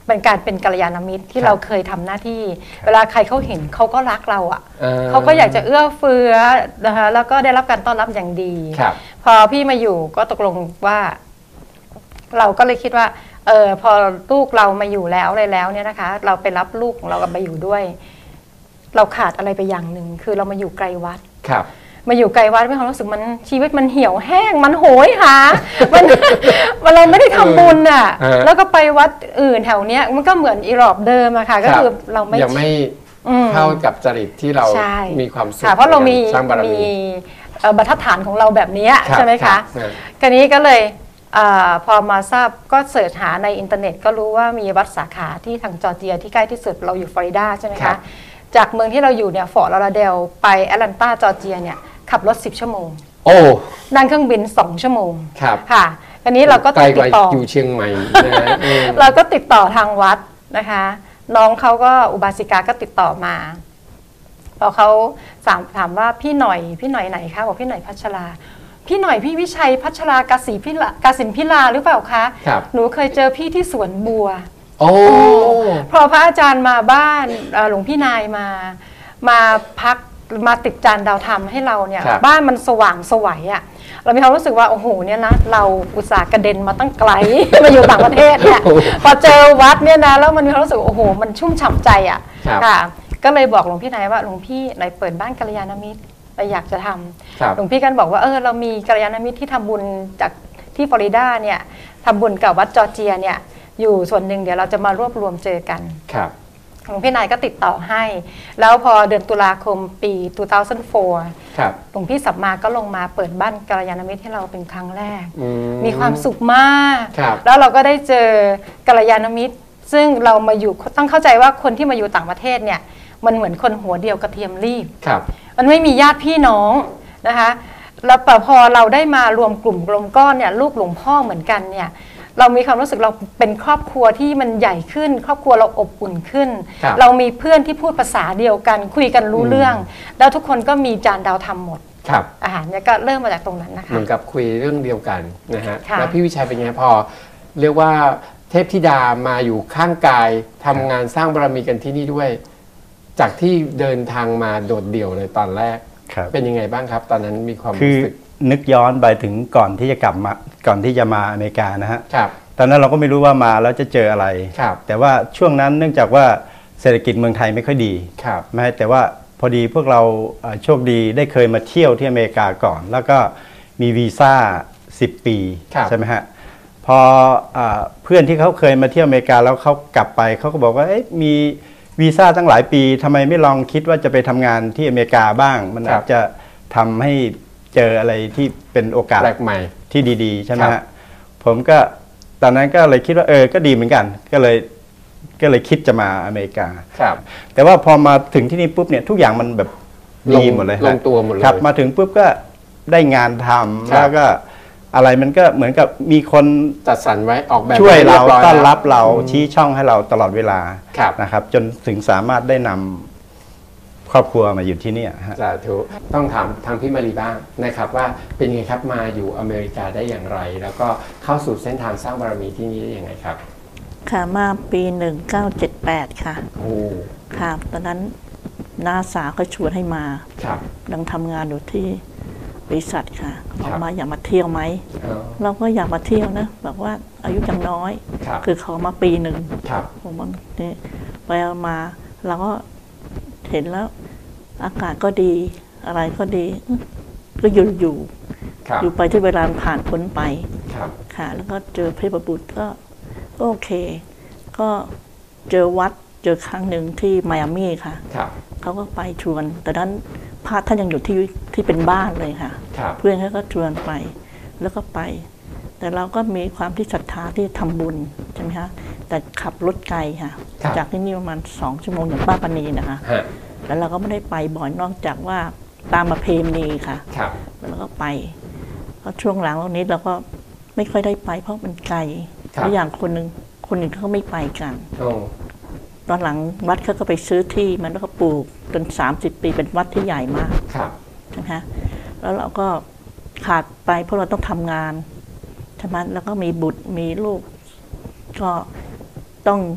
เป็นการเป็นกัลยาณมิตรที่เราเคยทำหน้าที่ เวลาใครเขาเห็นเขาก็รักเราอ่ะเขาก็อยากจะเอื้อเฟื้อนะคะแล้วก็ได้รับการต้อนรับอย่างดีพอพี่มาอยู่ก็ตกลงว่าเราก็เลยคิดว่าเออพอลูกเรามาอยู่แล้วอะไรแล้วเนี่ยนะคะเราไปรับลูกของเรากลับมาอยู่ด้วยเราขาดอะไรไปอย่างหนึ่งคือเรามาอยู่ไกลวัดครับมาอยู่ไกลวัดมีความรู้สึกมันชีวิตมันเหี่ยวแห้งมันโหยหามันมันเราไม่ได้ทำบุญอ่ะแล้วก็ไปวัดอื่นแถวเนี้ยมันก็เหมือนอีรอบเดิมอะค่ะก็คือเราไม่ยังไม่เข้ากับจริตที่เรามีความสุขเพราะเรามีมีบรรทัดฐานของเราแบบนี้ใช่ไหมคะคราวนี้ก็เลยพอมาทราบก็เสิร์ชหาในอินเทอร์เน็ตก็รู้ว่ามีวัดสาขาที่ทางจอร์เจียที่ใกล้ที่สุดเราอยู่ฟลอริดาใช่ไหมคะจากเมืองที่เราอยู่เนี่ยฟอร์ตลอราเดลไปแอตแลนตาจอร์เจียเนี่ยขับรถสิบชั่วโมงโอ้นั่งเครื่องบินสองชั่วโมงครับค่ะอันนี้เราก็ติดต่ออยู่เชียงใหม่เราก็ติดต่อทางวัดนะคะน้องเขาก็อุบาสิกาก็ติดต่อมาพอเขาถามถามว่าพี่หน่อยพี่หน่อยไหนคะบอกพี่หน่อยพัชราพี่หน่อยพี่วิชัยพัชรากสิพิลากสินพิลาหรือเปล่าคะหนูเคยเจอพี่ที่สวนบัวโอ้พอพระอาจารย์มาบ้านหลวงพี่นายมามาพักมาติดจานดาวธรรมให้เราเนี่ยบ้านมันสว่างสวัยอ่ะเรามีความรู้สึกว่าโอ้โหเนี่ยนะเราอุตส่าห์กระเด็นมาตั้งไกล มาอยู่ต่างประเทศเนี่ยพอเจอวัดเนี่ยนะแล้วมันมีความรู้สึกโอ้โหมันชุ่มฉ่ำใจอ่ะค่ะก็เลยบอกหลวงพี่นายว่าหลวงพี่นายเปิดบ้านกัลยาณมิตรเราอยากจะทำหลวงพี่กันบอกว่าเออเรามีกัลยาณมิตรที่ทำบุญจากที่ฟลอริดาเนี่ยทำบุญกับวัดจอร์เจียเนี่ยอยู่ส่วนหนึ่งเดี๋ยวเราจะมารวบรวมเจอกันหลวงพี่นายก็ติดต่อให้แล้วพอเดือนตุลาคมปีสองพันสี่หลวงพี่สัมมาก็ลงมาเปิดบ้านกัลยาณมิตรให้เราเป็นครั้งแรกมีความสุขมากแล้วเราก็ได้เจอกัลยาณมิตรซึ่งเรามาอยู่ต้องเข้าใจว่าคนที่มาอยู่ต่างประเทศเนี่ยมันเหมือนคนหัวเดียวกระเทียมรีบมันไม่มีญาติพี่น้องนะคะแล้วพอเราได้มารวมกลุ่มรวมก้อนเนี่ยลูกหลวงพ่อเหมือนกันเนี่ยเรามีความรู้สึกเราเป็นครอบครัวที่มันใหญ่ขึ้นครอบครัวเราอบอุ่นขึ้นเรามีเพื่อนที่พูดภาษาเดียวกันคุยกันรู้เรื่องแล้วทุกคนก็มีจานดาวธรรมหมดอาหารเนี่ยก็เริ่มมาจากตรงนั้นนะคะเหมือนกับคุยเรื่องเดียวกันนะฮะแล้วพี่วิชัยเป็นไงพอเรียกว่าเทพธิดามาอยู่ข้างกายทำงานสร้างบารมีกันที่นี่ด้วยจากที่เดินทางมาโดดเดี่ยวเลยตอนแรกเป็นยังไงบ้างครับตอนนั้นมีความรู้สึกนึกย้อนไปถึงก่อนที่จะกลับมาก่อนที่จะมาอเมริกานะฮะครับตอนนั้นเราก็ไม่รู้ว่ามาแล้วจะเจออะไรครับแต่ว่าช่วงนั้นเนื่องจากว่าเศรษฐกิจเมืองไทยไม่ค่อยดีครับไม่แต่ว่าพอดีพวกเราโชคดีได้เคยมาเที่ยวที่อเมริกาก่อน แล้วก็มีวีซ่าสิบปีใช่ไหมฮะพอเพื่อนที่เขาเคยมาเที่ยวอเมริกาแล้วเขากลับไปเขาก็บอกว่าเอ๊ะมีวีซ่าตั้งหลายปีทำไมไม่ลองคิดว่าจะไปทำงานที่อเมริกาบ้างมันอาจจะทำให้เจออะไรที่เป็นโอกาสแปลกใหม่ที่ดีๆใช่ไหมฮะผมก็ตอนนั้นก็เลยคิดว่าเออก็ดีเหมือนกันก็เลยก็เลยคิดจะมาอเมริกาครับแต่ว่าพอมาถึงที่นี่ปุ๊บเนี่ยทุกอย่างมันแบบดีหมดเลยลงตัวหมดเลยครับมาถึงปุ๊บก็ได้งานทำแล้วก็อะไรมันก็เหมือนกับมีคนจัดสรรไว้ออกแบบช่วยเราต้อนรับเราชี้ช่องให้เราตลอดเวลานะครับจนถึงสามารถได้นำครอบครัวมาอยู่ที่นี่ฮะสาธุต้องถามทางพี่มารีบ้างนะครับว่าเป็นไงครับมาอยู่อเมริกาได้อย่างไรแล้วก็เข้าสู่เส้นทางสร้างบารมีที่นี่ได้ยังไงครับค่ะมาปีหนึ่งเก้าเจ็ดแปดค่ะโอ้ค่ะตอนนั้นนาสาก็ชวนให้มาครับดังทำงานอยู่ที่บริษัทค่ะบอกมาอยากมาเที่ยวไหมเราก็อยากมาเที่ยวนะบอกว่าอายุยังน้อยคือเขามาปีหนึ่งผมว่านี่ไปมาเราก็เห็นแล้วอากาศก็ดีอะไรก็ดีก็อยู่อยู่อยู่ไปที่เวลาผ่านพ้นไปค่ะแล้วก็เจอพระบุตรก็โอเคก็เจอวัดเจอครั้งหนึ่งที่ไมอามี่ค่ะเขาก็ไปชวนแต่นั้นพระท่านยังอยู่ที่ที่เป็นบ้านเลยค่ะเพื่อนเขาก็ชวนไปแล้วก็ไปแต่เราก็มีความที่ศรัทธาที่ทำบุญใช่ไหมคะแต่ขับรถไกลค่ะจากที่นี่ประมาณสองชั่วโมงอย่างป้าปณีนะคะแล้วเราก็ไม่ได้ไปบ่อยนอกจากว่าตามประเพณีค่ะแล้วก็ไปเพราะช่วงหลังตรงนี้เราก็ไม่ค่อยได้ไปเพราะมันไกลและอย่างคนหนึ่งคนอื่นเขาไม่ไปกันตอนหลังวัดเขาก็ไปซื้อที่มันแล้วก็ปลูกจนสามสิบปีเป็นวัดที่ใหญ่มากใช่ไหมคะแล้วเราก็ขาดไปเพราะเราต้องทำงานใช่ไหมแล้วก็มีบุตรมีลูกก็ต้อง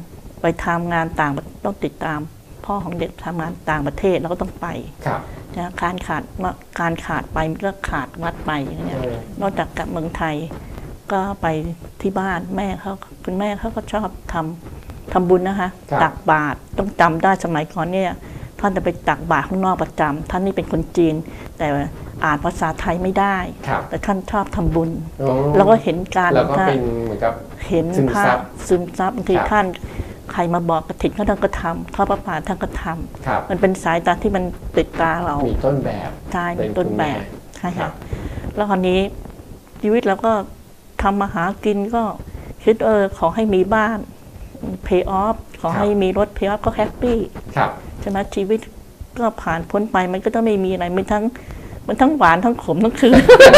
ไปทำงานต่างต้องติดตามพ่อของเด็กทำงานต่างประเทศเราก็ต้องไปนะการขาดการขาดไปก็ขาดวัดไปอย่างเงี้ยนอกจากกลับเมืองไทยก็ไปที่บ้านแม่เขาคุณแม่เขาก็ชอบทำทำบุญนะคะตักบาตรต้องจำได้สมัยก่อนเนี่ยท่านจะไปตักบาตรข้างนอกประจำท่านนี่เป็นคนจีนแต่อ่านภาษาไทยไม่ได้แต่ท่านชอบทำบุญแล้วก็เห็นการแล้วก็เป็นเหมือนกับเห็นภาพซึมซับบางทีท่านใครมาบอกกระถิ่นท่านก็ทำทอดพระป่าท่านก็ทำมันเป็นสายตาที่มันติดตาเรามีต้นแบบใช่เป็นต้นแบบใช่ค่ะแล้วคราวนี้ชีวิตเราก็ทำมาหากินก็คิดเออขอให้มีบ้าน pay off ขอให้มีรถ pay off ก็แฮปปี้ใช่ไหมชีวิตก็ผ่านพ้นไปมันก็ต้องไม่มีอะไรมันทั้งมันทั้งหวานทั้งขมทั้งคืน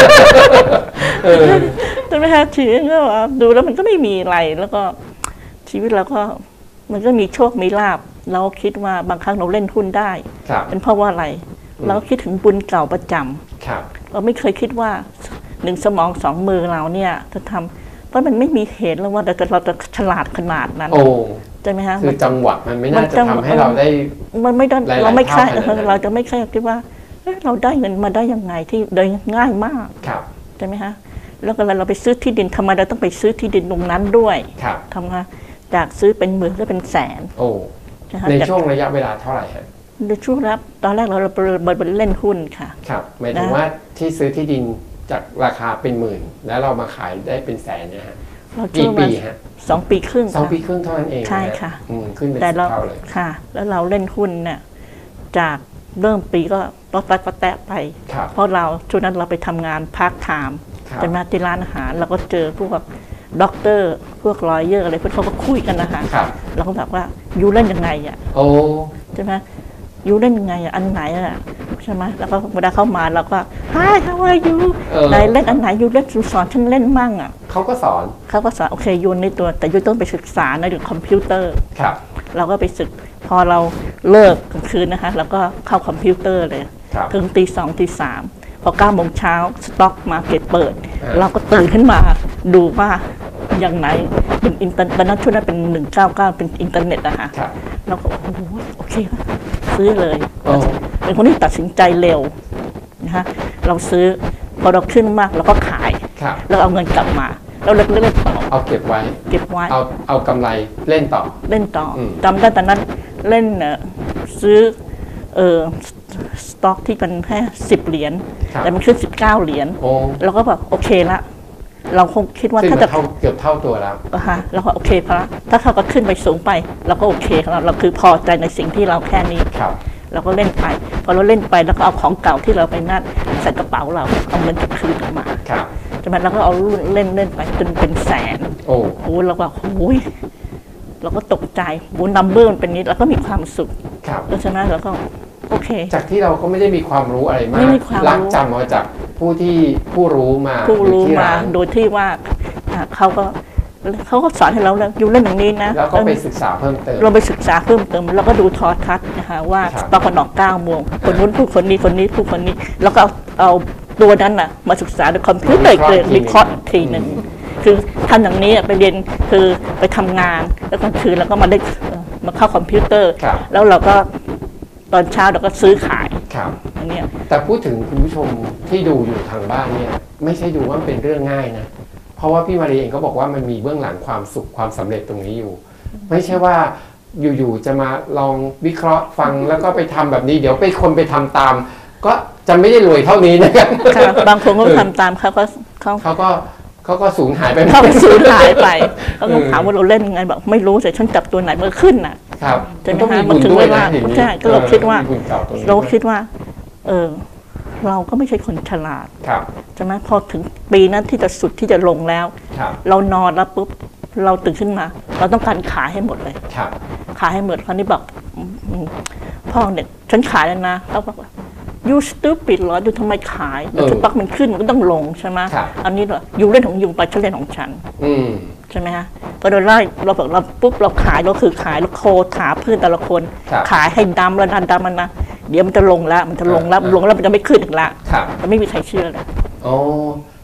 ใช่ไหมคะชีวิตก็ดูแล้วมันก็ไม่มีอะไรแล้วก็ชีวิตเราก็มันก็มีโชคมีลาภเราคิดว่าบางครั้งเราเล่นหุ้นได้เป็นเพราะว่าอะไรเราคิดถึงบุญเก่าประจำเราไม่เคยคิดว่าหนึ่งสมองสองมือเราเนี่ยจะทำเพราะมันไม่มีเหตุแล้วว่าเราจะเราจะฉลาดขนาดนั้นใช่ไหมคะคือจังหวะมันไม่น่าจะทำให้เราได้มันไม่ได้เราไม่ค่เราจะไม่ค่คิดว่าเราได้เงินมาได้ยังไงที่โดยง่ายมากใช่ไหมคะแล้วก็เราไปซื้อที่ดินทำไมเราต้องไปซื้อที่ดินตรงนั้นด้วยทำไงจากซื้อเป็นหมื่นก็เป็นแสนโอ้ในช่วงระยะเวลาเท่าไหร่ฮะในช่วงรับตอนแรกเราไปเล่นหุ้นค่ะครับหมายถึงว่าที่ซื้อที่ดินจากราคาเป็นหมื่นแล้วเรามาขายได้เป็นแสนเนี่ยฮะกี่ปีฮะสองปีครึ่งสองปีครึ่งเท่านั้นเองใช่ค่ะขึ้นเป็นเท่าเลยค่ะแล้วเราเล่นหุ้นเนี่ยจากเริ่มปีก็ก็แตะก็แตะไปเพราะเราช่วงนั้นเราไปทำงานพาร์ทไทม์จะมาที่ร้านอาหารเราก็เจอพวกด็อกเตอร์พวกลอยเยอร์อะไรพวกเขาก็คุยกันนะคะเราก็แบบว่ายูเล่นยังไงอ่ะโอ้ใช่ไหมยูเล่นยังไงอ่ะอันไหนอ่ะใช่ไหมแล้วก็เวลาเข้ามาเราก็ Hi how are you ไหนเล่นอันไหนยูเล่นสอนฉันเล่นมั่งอ่ะเขาก็สอนเขาก็สอนโอเคยูในตัวแต่ยูต้องไปศึกษาในเรื่องคอมพิวเตอร์เราก็ไปศึกพอเราเลิกกลางคืนนะคะเราก็เข้าคอมพิวเตอร์เลยถึงตีสองตีสามพอเก้าโมงเช้าสต็อกมาเก็ตเปิดเราก็ตื่นขึ้นมาดูว่าอย่างไรเป็นอินเตอร์ตอนนั้นช่วงนั้นเป็นหนึ่งเก้าเก้าเป็นอินเทอร์เน็ตอะค่ะเราก็โอ้โหโอเคซื้อเลยเป็นคนที่ตัดสินใจเร็วนะคะเราซื้อพอเราขึ้นมากเราก็ขายแล้วเอาเงินกลับมาเราเล่นเล่นต่อเอาเก็บไว้เก็บไว้เอาเอากำไรเล่นต่อเล่นต่อจำได้ตอนนั้นเล่นซื้อเออสต็อกที่เป็นแค่สิบเหรียญแต่มันขึ้นสิบเก้าเหรียญเราก็แบบโอเคละเราคงคิดว่าถ้าจะเกือบเท่าตัวแล้วอ่ะฮะเราก็โอเคพอละถ้าเขาก็ขึ้นไปสูงไปเราก็โอเคเราเราคือพอใจในสิ่งที่เราแค่นี้เราก็เล่นไปพอเราเล่นไปแล้วก็เอาของเก่าที่เราไปนั่นใส่กระเป๋าเราเอาเงินกลับคืนมาใช่ไหมแล้วก็เอาเล่นเล่นไปจนเป็นแสนโอ้โหเราก็โอ้ยเราก็ตกใจโหนัมเบอร์มันเป็นนี้เราก็มีความสุขใช่ไหมเราก็โอเคจากที่เราก็ไม่ได้มีความรู้อะไรมากรักจำมาจากผู้ที่ผู้รู้มาผู้รู้มาโดยที่ว่าเขาก็เขาก็สอนให้เราแล้วอยู่เล่นอย่างนี้นะแล้วก็ไปศึกษาเพิ่มเติมเราไปศึกษาเพิ่มเติมแล้วก็ดูโทรทัศน์นะคะว่าตอนออกเก้าโมงคนนู้นผู้คนนี้คนนี้ผู้คนนี้แล้วก็เอาเอาตัวนั้นน่ะมาศึกษาในคอมพิวเตอร์เลยวิเคราะห์ทีหนึ่งคือทำอย่างนี้ไปเรียนคือไปทำงานแล้วกลางคืนแล้วก็มาได้มาเข้าคอมพิวเตอร์แล้วเราก็ตอนเช้าเราก็ซื้อขายอันนี้แต่พูดถึงคุณผู้ชมที่ดูอยู่ทางบ้านเนี่ยไม่ใช่ดูว่าเป็นเรื่องง่ายนะเพราะว่าพี่มารีเองก็บอกว่ามันมีเบื้องหลังความสุขความสำเร็จตรงนี้อยู่ไม่ใช่ว่าอยู่ๆจะมาลองวิเคราะห์ฟังแล้วก็ไปทำแบบนี้เดี๋ยวไปคนไปทำตามก็จะไม่ได้รวยเท่านี้นะครับบางคนก็ทำตามเขาก็เขาเขาก็เขาก็สูญหายไปเขาสูญหายไปเขาต้องถามว่าเราเล่นยังไงบอกไม่รู้แต่ฉันจับตัวไหนมันขึ้นน่ะครับจนกระทั่งมันถึงเวลาใช่ก็เราคิดว่าเราคิดว่าเออเราก็ไม่ใช่คนฉลาดใช่ไหมพอถึงปีนั้นที่จะสุดที่จะลงแล้วเรานอนแล้วปุ๊บเราตื่นขึ้นมาเราต้องการขายให้หมดเลยขายให้หมดคราวนี้บอกพ่อเนี่ยฉันขายแล้วนะเขาบอกว่ายูสตูปิดเหรอดูทำไมขายแล้วสต็อกมันขึ้นมันก็ต้องลงใช่ไหมอันนี้เหรอยูเล่นของยูไปฉันเล่นของฉันใช่ไหมฮะพอเราไล่เราบอกเราปุ๊บเราขายเราคือขายเราโคถาเพื่อนแต่ละคนขายให้ดำแล้วนะดำมันนะเดี๋ยวมันจะลงแล้วมันจะลงแล้วลงแล้วมันจะไม่ขึ้นอีกละจะไม่มีใครเชื่อเลยโอ้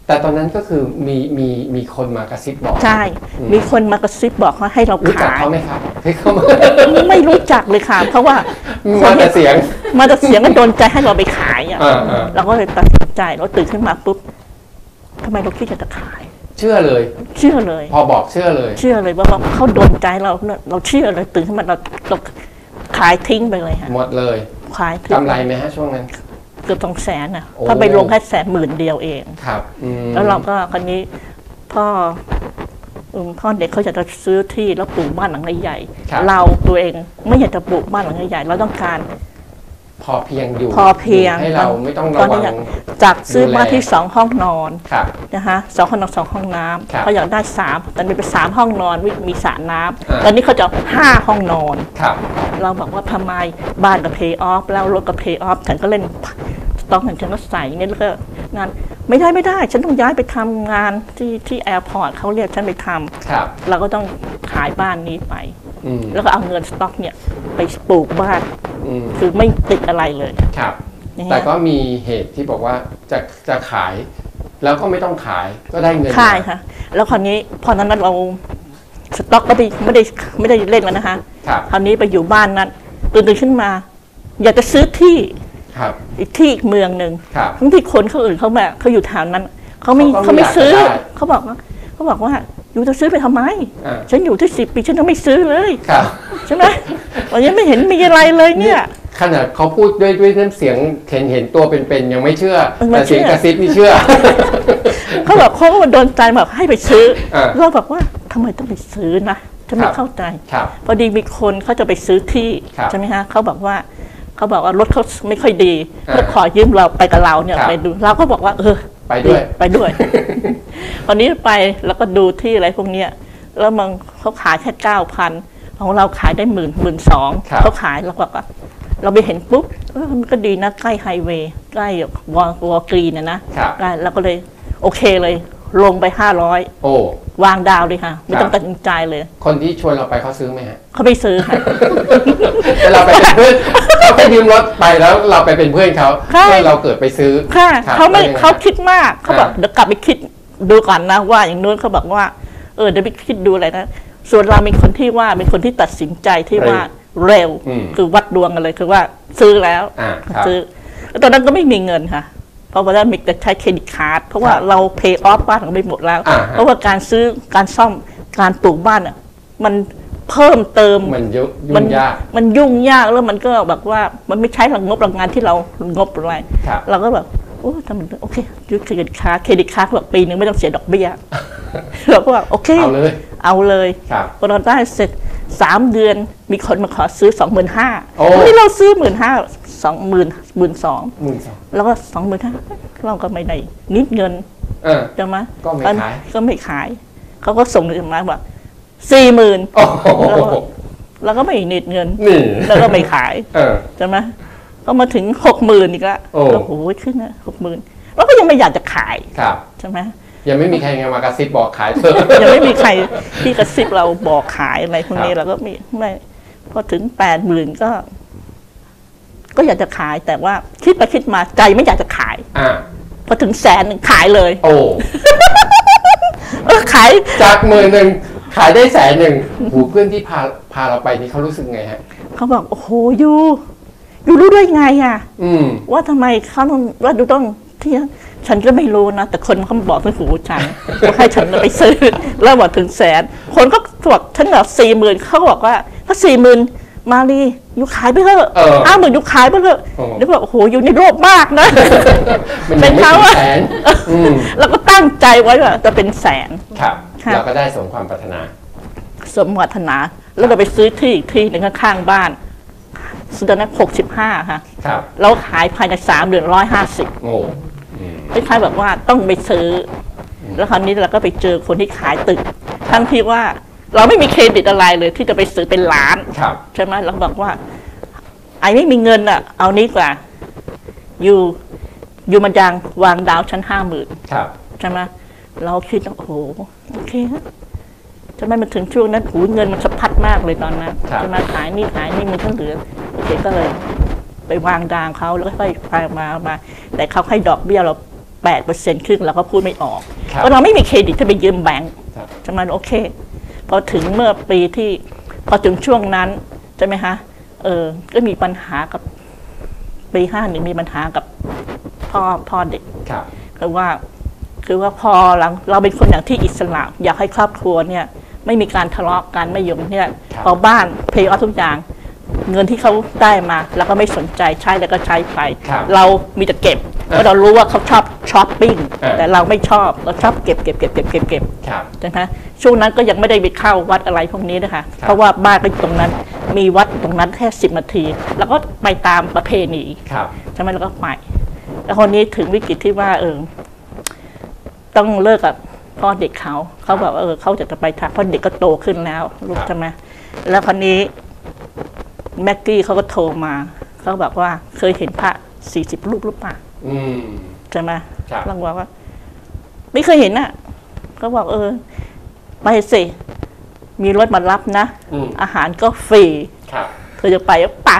แต่ตอนนั้นก็คือมีมีมีคนมากระซิบบอกใช่มีคนมากระซิบบอกว่าให้เราขายรู้จักเขาไหมครับให้เขาไม่รู้จักเลยค่ะเพราะว่ามาแต่เสียงมาแต่เสียงก็โดนใจให้เราไปขายอ่ะเราก็เลยตัดสินใจเราตื่นขึ้นมาปุ๊บทำไมเราคิดจะขายเชื่อเลยเชื่อเลยพอบอกเชื่อเลยเชื่อเลยว่าเขาโดนใจเราเราเชื่อเลยตื่นขึ้นมาเราเราขายทิ้งไปเลยค่ะหมดเลยขายกำไรไหมฮะช่วงนั้นเกือบสองแสนอ่ะถ้าไปลงแค่แสนหมื่นเดียวเองครับแล้วเราก็คนนี้พ่อพ่อเด็กเขาอยากจะซื้อที่แล้วปลูกบ้านหลังใหญ่ๆเราตัวเองไม่อยากจะปลูกบ้านหลังใหญ่ๆเราต้องการพอเพียงอยู่พอเพียงให้เราไม่ต้องระวังจากซื้อบ้านที่สองห้องนอนนะคะสองห้องนอนสองห้องน้ำเขาอยากได้สามตอนนี้เป็นสามห้องนอนมีสระน้ำตอนนี้เขาจะห้าห้องนอนเราบอกว่าทำไมบ้านกับเพย์ออฟแล้วรถกับเพย์ออฟฉันก็เล่นต้องเห็นฉันก็ใส่เนี่ยแล้วก็งานไม่ได้ไม่ได้ฉันต้องย้ายไปทำงานที่ที่แอร์พอร์ตเขาเรียกฉันไปทำเราก็ต้องขายบ้านนี้ไปแล้วก็เอาเงินสต็อกเนี่ยไปปลูกบ้านคือไม่ติดอะไรเลยครับแต่ก็มีเหตุที่บอกว่าจะจะขายแล้วก็ไม่ต้องขายก็ได้เงินขายค่ะแล้วคราวนี้พอนั้นเราสต็อกก็ไม่ได้ไม่ได้เล่นแล้วนะคะคราวนี้ไปอยู่บ้านนั้นตื่นขึ้นมาอยากจะซื้อที่อีกที่อีกเมืองหนึ่งทั้งที่คนเขาอื่นเขาแบบเขาอยู่แถวนั้นเขาไม่เขาไม่ซื้อเขาบอกว่าเขาบอกว่าอยู่จะซื้อไปทำไมฉันอยู่ที่สิบปีฉันยังไม่ซื้อเลยใช่ไหมวันนี้ไม่เห็นมีอะไรเลยเนี่ยขนาดเขาพูดด้วยด้วยน้ำเสียงเห็นเห็นตัวเป็นๆยังไม่เชื่อแต่เสียงกระซิบนี่เชื่อเขาบอกเขาโดนใจแบบให้ไปซื้อเราบอกว่าทำไมต้องไปซื้อนะฉันไม่เข้าใจพอดีมีคนเขาจะไปซื้อที่ใช่ไหมฮะเขาบอกว่าเขาบอกว่ารถเขาไม่ค่อยดีเขาขอยืมเราไปกับเราเนี่ยไปดูเราก็บอกว่าเออไปด้วยไปด้วยวันนี้ไปแล้วก็ดูที่อะไรพวกเนี้ยแล้วมันเขาขายแค่เก้าพันของเราขายได้หมื่นหมื่นสองเขาขายเราบอกว่าเราไปเห็นปุ๊บมันก็ดีนะใกล้ไฮเวย์ใกล้วอลวอลกรีนนะนะเราก็เลยโอเคเลยลงไปห้าร้อยโอ้วางดาวเลยค่ะไม่ต้องตัดสินใจเลยคนที่ชวนเราไปเขาซื้อไหมฮะเขาไม่ซื้อค่ะแต่เราไปเป็นเพื่อนเขาไปยืมรถไปแล้วเราไปเป็นเพื่อนเขาเพื่อเราเกิดไปซื้อค่ะเขาไม่เขาคิดมากเขาบอกเดี๋ยวกลับไปคิดดูก่อนนะว่าอย่างนู้นเขาบอกว่าเออเดี๋ยวไปคิดดูอะไรนะส่วนเราเป็นคนที่ว่าเป็นคนที่ตัดสินใจที่ว่าเร็วคือวัดดวงกันเลยคือว่าซื้อแล้วซื้อตอนนั้นก็ไม่มีเงินค่ะเพราะว่ามิกจะใช้เครดิตการ์ดเพราะว่าเราเพย์ออฟบ้านของไปหมดแล้วเพราะว่าการซื้อการซ่อมการปลูกบ้านอ่ะมันเพิ่มเติมมันยุ่งยากมันยุ่งยากแล้วมันก็แบบว่ามันไม่ใช้หลังงบหลังงานที่เรางบอะไรเราก็แบบโอ้ทำโอเคยุดเครดิตการ์ดเครดิตการ์ดแบบปีนึงไม่ต้องเสียดอกเบี้ยเราก็แบบโอเคเอาเลยเอาเลยพอเราได้เสร็จสามเดือนมีคนมาขอซื้อสองหมื่นห้าที่เราซื้อหมื่นห้าสองหมื่นหมื่นสองแล้วก็สองหมื่นห้าเราก็ไม่ได้นิดเงินใช่ไหมก็ไม่ขายก็ไม่ขายเขาก็ส่งเงินมาว่าสี่หมื่นแล้วก็ไม่นิดเงินแล้วก็ไม่ขายใช่ไหมก็มาถึงหกหมื่นอีกแล้วโอ้โหขึ้นนะหกหมื่นแล้วก็ยังไม่อยากจะขายใช่ไหมยังไม่มีใครมากระซิบบอกขายเธอยังไม่มีใครที่กระซิบเราบอกขายอะไรพวกนี้เราก็ไม่ไม่พอถึงแปดหมื่นก็ก็อยากจะขายแต่ว่าคิดไปคิดมาใจไม่อยากจะขายอ่าพอถึงแสนหนึ่งขายเลยโอ้เออขายจากหมื่นหนึ่งขายได้แสนหนึ่งหูเพื่อนที่พาพาเราไปนี่เขารู้สึกไงฮะเขาบอกโอ้โหยูยูรู้ด้วยไงอ่ะว่าทำไมเขาต้องว่าดูต้องที่ฉันก็ไม่รู้นะแต่คนเขาบอกถึงหูฉันว่าให้ฉันไปซื้อแล้วบอกถึงแสนคนก็บอกฉันแบบสี่หมื่นเขาบอกว่าถ้าสี่หมื่นมาลีอยู่ขายไปเถอะห้าหมื่นอยู่ขายไปเถอะเดี๋ยวบอกโอ้โหอยู่ในโลภมากนะเป็นเขาอะแล้วก็ตั้งใจไว้ว่าจะเป็นแสนครับเราก็ได้สมความปรารถนาสมปรารถนาแล้วเราไปซื้อที่อีกที่หนึ่งข้างบ้านซื้อตอนนั้นหกสิบห้าค่ะเราขายภายในสามเดือนร้อยห้าสิบโอ้คล้ายๆแบบว่าต้องไปซื้อแล้วคราวนี้เราก็ไปเจอคนที่ขายตึกทั้งที่ว่าเราไม่มีเครดิตอะไรเลยที่จะไปซื้อเป็นล้านใช่ไหมเราบอกว่าไอ้ไม่มีเงินอ่ะเอานี้กว่าอยู่อยู่มันยังวางดาวชั้นห้าหมื่นใช่ไหมเราคิดโอ้โหโอเคจะไม่มาถึงช่วงนั้นหูเงินมันสะพัดมากเลยตอนนั้นจะมาขายนี่ขายนี่มันทั้งเหลือโอเคก็เลยไปวางดาวเขาแล้วก็ไปไปมามาแต่เขาให้ดอกเบี้ยเราแปดเปอร์เซ็นต์ครึ่งเราก็พูดไม่ออกเพราะเราไม่มีเครดิตที่ไปยืมแบงก์ใช่ไหมโอเคพอถึงเมื่อปีที่พอถึงช่วงนั้นใช่ไหมคะเออก็มีปัญหากับปีห้าหนึ่งมีปัญหากับพ่อพ่อเด็กคือว่าคือว่าพอหลังเราเป็นคนอย่างที่อิสระอยากให้ครอบครัวเนี่ยไม่มีการทะเลาะกันไม่ยุ่งเนี่ยพอบ้านเพย์ออฟทุกอย่างเงินที่เขาได้มาแล้วก็ไม่สนใจใช้แล้วก็ใช้ไปเรามีแต่เก็บเพราะเรารู้ว่าเขาชอบช้อปปิ้งแต่เราไม่ชอบเราชอบเก็บเก็บเก็บเก็บเก็บเก็บใช่ไหมช่วงนั้นก็ยังไม่ได้ไปเข้าวัดอะไรพวกนี้นะคะเพราะว่าบ้านก็อยู่ตรงนั้นมีวัดตรงนั้นแค่สิบนาทีแล้วก็ไปตามประเพณีใช่ไหมแล้วก็ไปแล้วคนนี้ถึงวิกฤตที่ว่าเออต้องเลิกกับพ่อเด็กเขาเขาบอกว่าเออเขาจะจะไปทางเพราะเด็กก็โตขึ้นแล้วลูกใช่ไหมแล้วคนนี้แม็กกี้เขาก็โทรมาเขาบอกว่าเคยเห็นพระสี่สิบรูปหรือเปล่าใช่ไหมเราบอกว่าไม่เคยเห็นน่ะเขาบอกเออไปสิมีรถมารับนะอาหารก็ฟรีเธอจะไปก็ป่ะ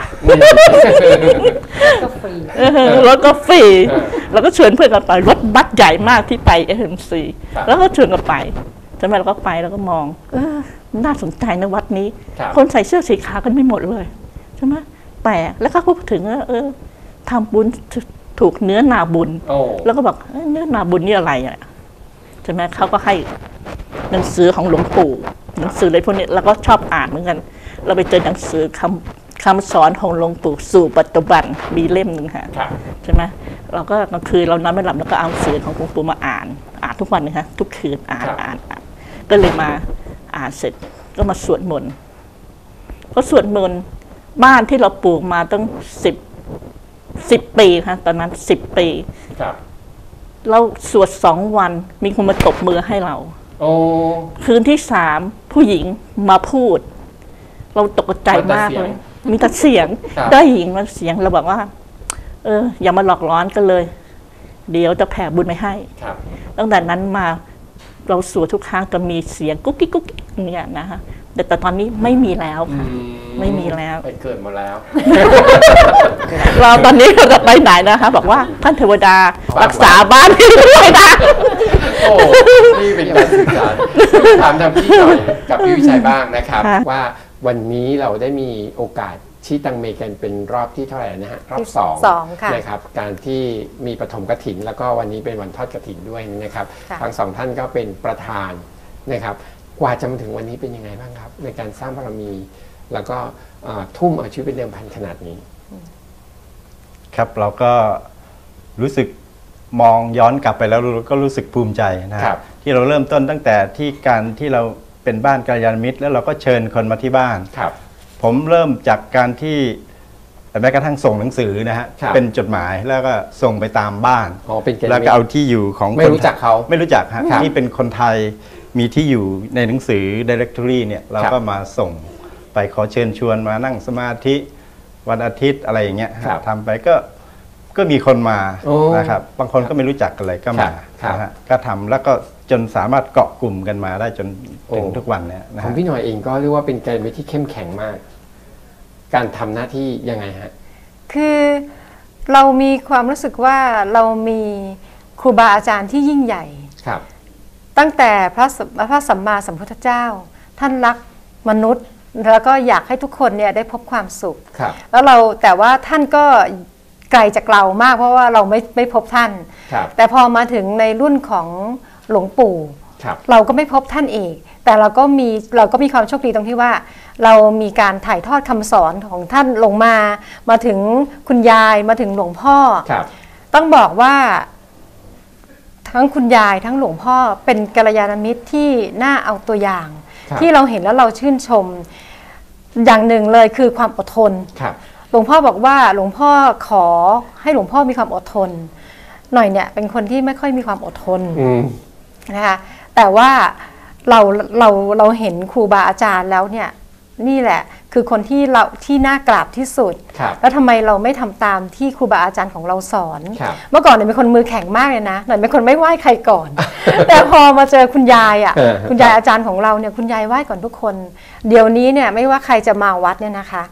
ก็ฟรีรถก็ฟรีแล้วก็เชิญเพื่อนกันไปรถบัสใหญ่มากที่ไปเอ็มซีแล้วก็เชิญกันไปใช่ไหมเราก็ไปแล้วก็มองเออน่าสนใจนะวัดนี้คนใส่เสื้อสีขาวกันไม่หมดเลยใช่ไหมแปลกแล้วก็พูดถึงเออทำบุญถูกเนื้อนาบุญแล้วก็บอกเนื้อนาบุญนี่อะไรอ่ะใช่ไหมเขาก็ให้หนังสือของหลวงปู่หนังสืออะไรพวกนี้เราก็ชอบอ่านเหมือนกันเราไปเจอหนังสือคำคำสอนของหลวงปู่สู่ปัจจุบันมีเล่มหนึ่งค่ะใช่ไหมเราก็กลางคืนเรานอนไม่หลับแล้วก็เอาหนังสือของหลวงปู่มาอ่านอ่านทุกวันนะคะทุกคืนอ่านอ่านอ่านก็เลยมาอ่านเสร็จก็มาสวดมนต์ก็สวดมนต์บ้านที่เราปลูกมาตั้งสิบสิบปีค่ะตอนนั้นสิบปีเราสวดสองวันมีคนมาตบมือให้เราคืนที่สามผู้หญิงมาพูดเราตกใจมากเลยมีแต่เสียงได้หญิงมาเสียงเราบอกว่าเอออย่ามาหลอกล้อนกันเลยเดี๋ยวจะแผ่บุญไปให้ตั้งแต่นั้นมาเราสวดทุกครั้งจะมีเสียงกุ๊กกิ๊กกุ๊กกิ๊กเนี่ยนะคะแต่แต่ตอนนี้ไม่มีแล้วค่ะไม่มีแล้วไปเกิดมาแล้วเราตอนนี้เราจะไปไหนนะคะบอกว่าท่านเทวดารักษาบ้านพี่ด้วยนะโอ้นี่เป็นการสื่อสารถามทางพี่หน่อยกับพี่วิชัยบ้างนะครับว่าวันนี้เราได้มีโอกาสที่ตังเมกันเป็นรอบที่เท่าไหร่นะฮะรอบสองนะครับการที่มีปฐมกฐินแล้วก็วันนี้เป็นวันทอดกฐินด้วยนะครับทั้งสองท่านก็เป็นประธานนะครับกว่าจะมาถึงวันนี้เป็นยังไงบ้างครับในการสร้างบารมีแล้วก็ทุ่มเอาชีวิตเป็นเดิมพันขนาดนี้ครับเราก็รู้สึกมองย้อนกลับไปแล้วก็รู้สึกภูมิใจนะครับที่เราเริ่มต้นตั้งแต่ที่การที่เราเป็นบ้านกัลยาณมิตรแล้วเราก็เชิญคนมาที่บ้านครับผมเริ่มจากการที่แม้กระทั่งส่งหนังสือนะฮะเป็นจดหมายแล้วก็ส่งไปตามบ้านแล้วก็เอาที่อยู่ของไม่รู้จักเขาไม่รู้จักฮะที่เป็นคนไทยมีที่อยู่ในหนังสือ directory เนี่ยเราก็มาส่งไปขอเชิญชวนมานั่งสมาธิวันอาทิตย์อะไรอย่างเงี้ยทำไปก็ก็มีคนมานะครับบางคนก็ไม่รู้จักกันเลยก็มานะฮะก็ทำแล้วก็จนสามารถเกาะกลุ่มกันมาได้จนถึงทุกวันเนี่ยนะของพี่หน่อยเองก็เรียกว่าเป็นการวิธีเข้มแข็งมากการทำหน้าที่ยังไงฮะคือเรามีความรู้สึกว่าเรามีครูบาอาจารย์ที่ยิ่งใหญ่ครับตั้งแต่พระพระสัมมาสัมพุทธเจ้าท่านรักมนุษย์แล้วก็อยากให้ทุกคนเนี่ยได้พบความสุขแล้วเราแต่ว่าท่านก็ไกลจากเรามากเพราะว่าเราไม่ไม่พบท่านแต่พอมาถึงในรุ่นของหลวงปู่เราก็ไม่พบท่านอีกแต่เราก็มีเราก็มีความโชคดีตรงที่ว่าเรามีการถ่ายทอดคำสอนของท่านลงมามาถึงคุณยายมาถึงหลวงพ่อต้องบอกว่าทั้งคุณยายทั้งหลวงพ่อเป็นกัลยาณมิตรที่น่าเอาตัวอย่างที่เราเห็นแล้วเราชื่นชมอย่างหนึ่งเลยคือความอดทนหลวงพ่อบอกว่าหลวงพ่อขอให้หลวงพ่อมีความอดทนหน่อยเนี่ยเป็นคนที่ไม่ค่อยมีความอดทนนะคะแต่ว่าเราเราเราเห็นครูบาอาจารย์แล้วเนี่ยนี่แหละคือคนที่เราที่น่ากราบที่สุดแล้วทำไมเราไม่ทำตามที่ครูบาอาจารย์ของเราสอนเมื่อก่อนเนี่ยเป็นคนมือแข็งมากเลยนะหน่อยเป็นคนไม่ไหว้ใครก่อน แต่พอมาเจอคุณยายอ่ะคุณยายอาจารย์ของเราเนี่ยคุณยายไหว้ก่อนทุกคนเดี๋ยวนี้เนี่ยไม่ว่าใครจะมาวัดเนี่ยนะคะ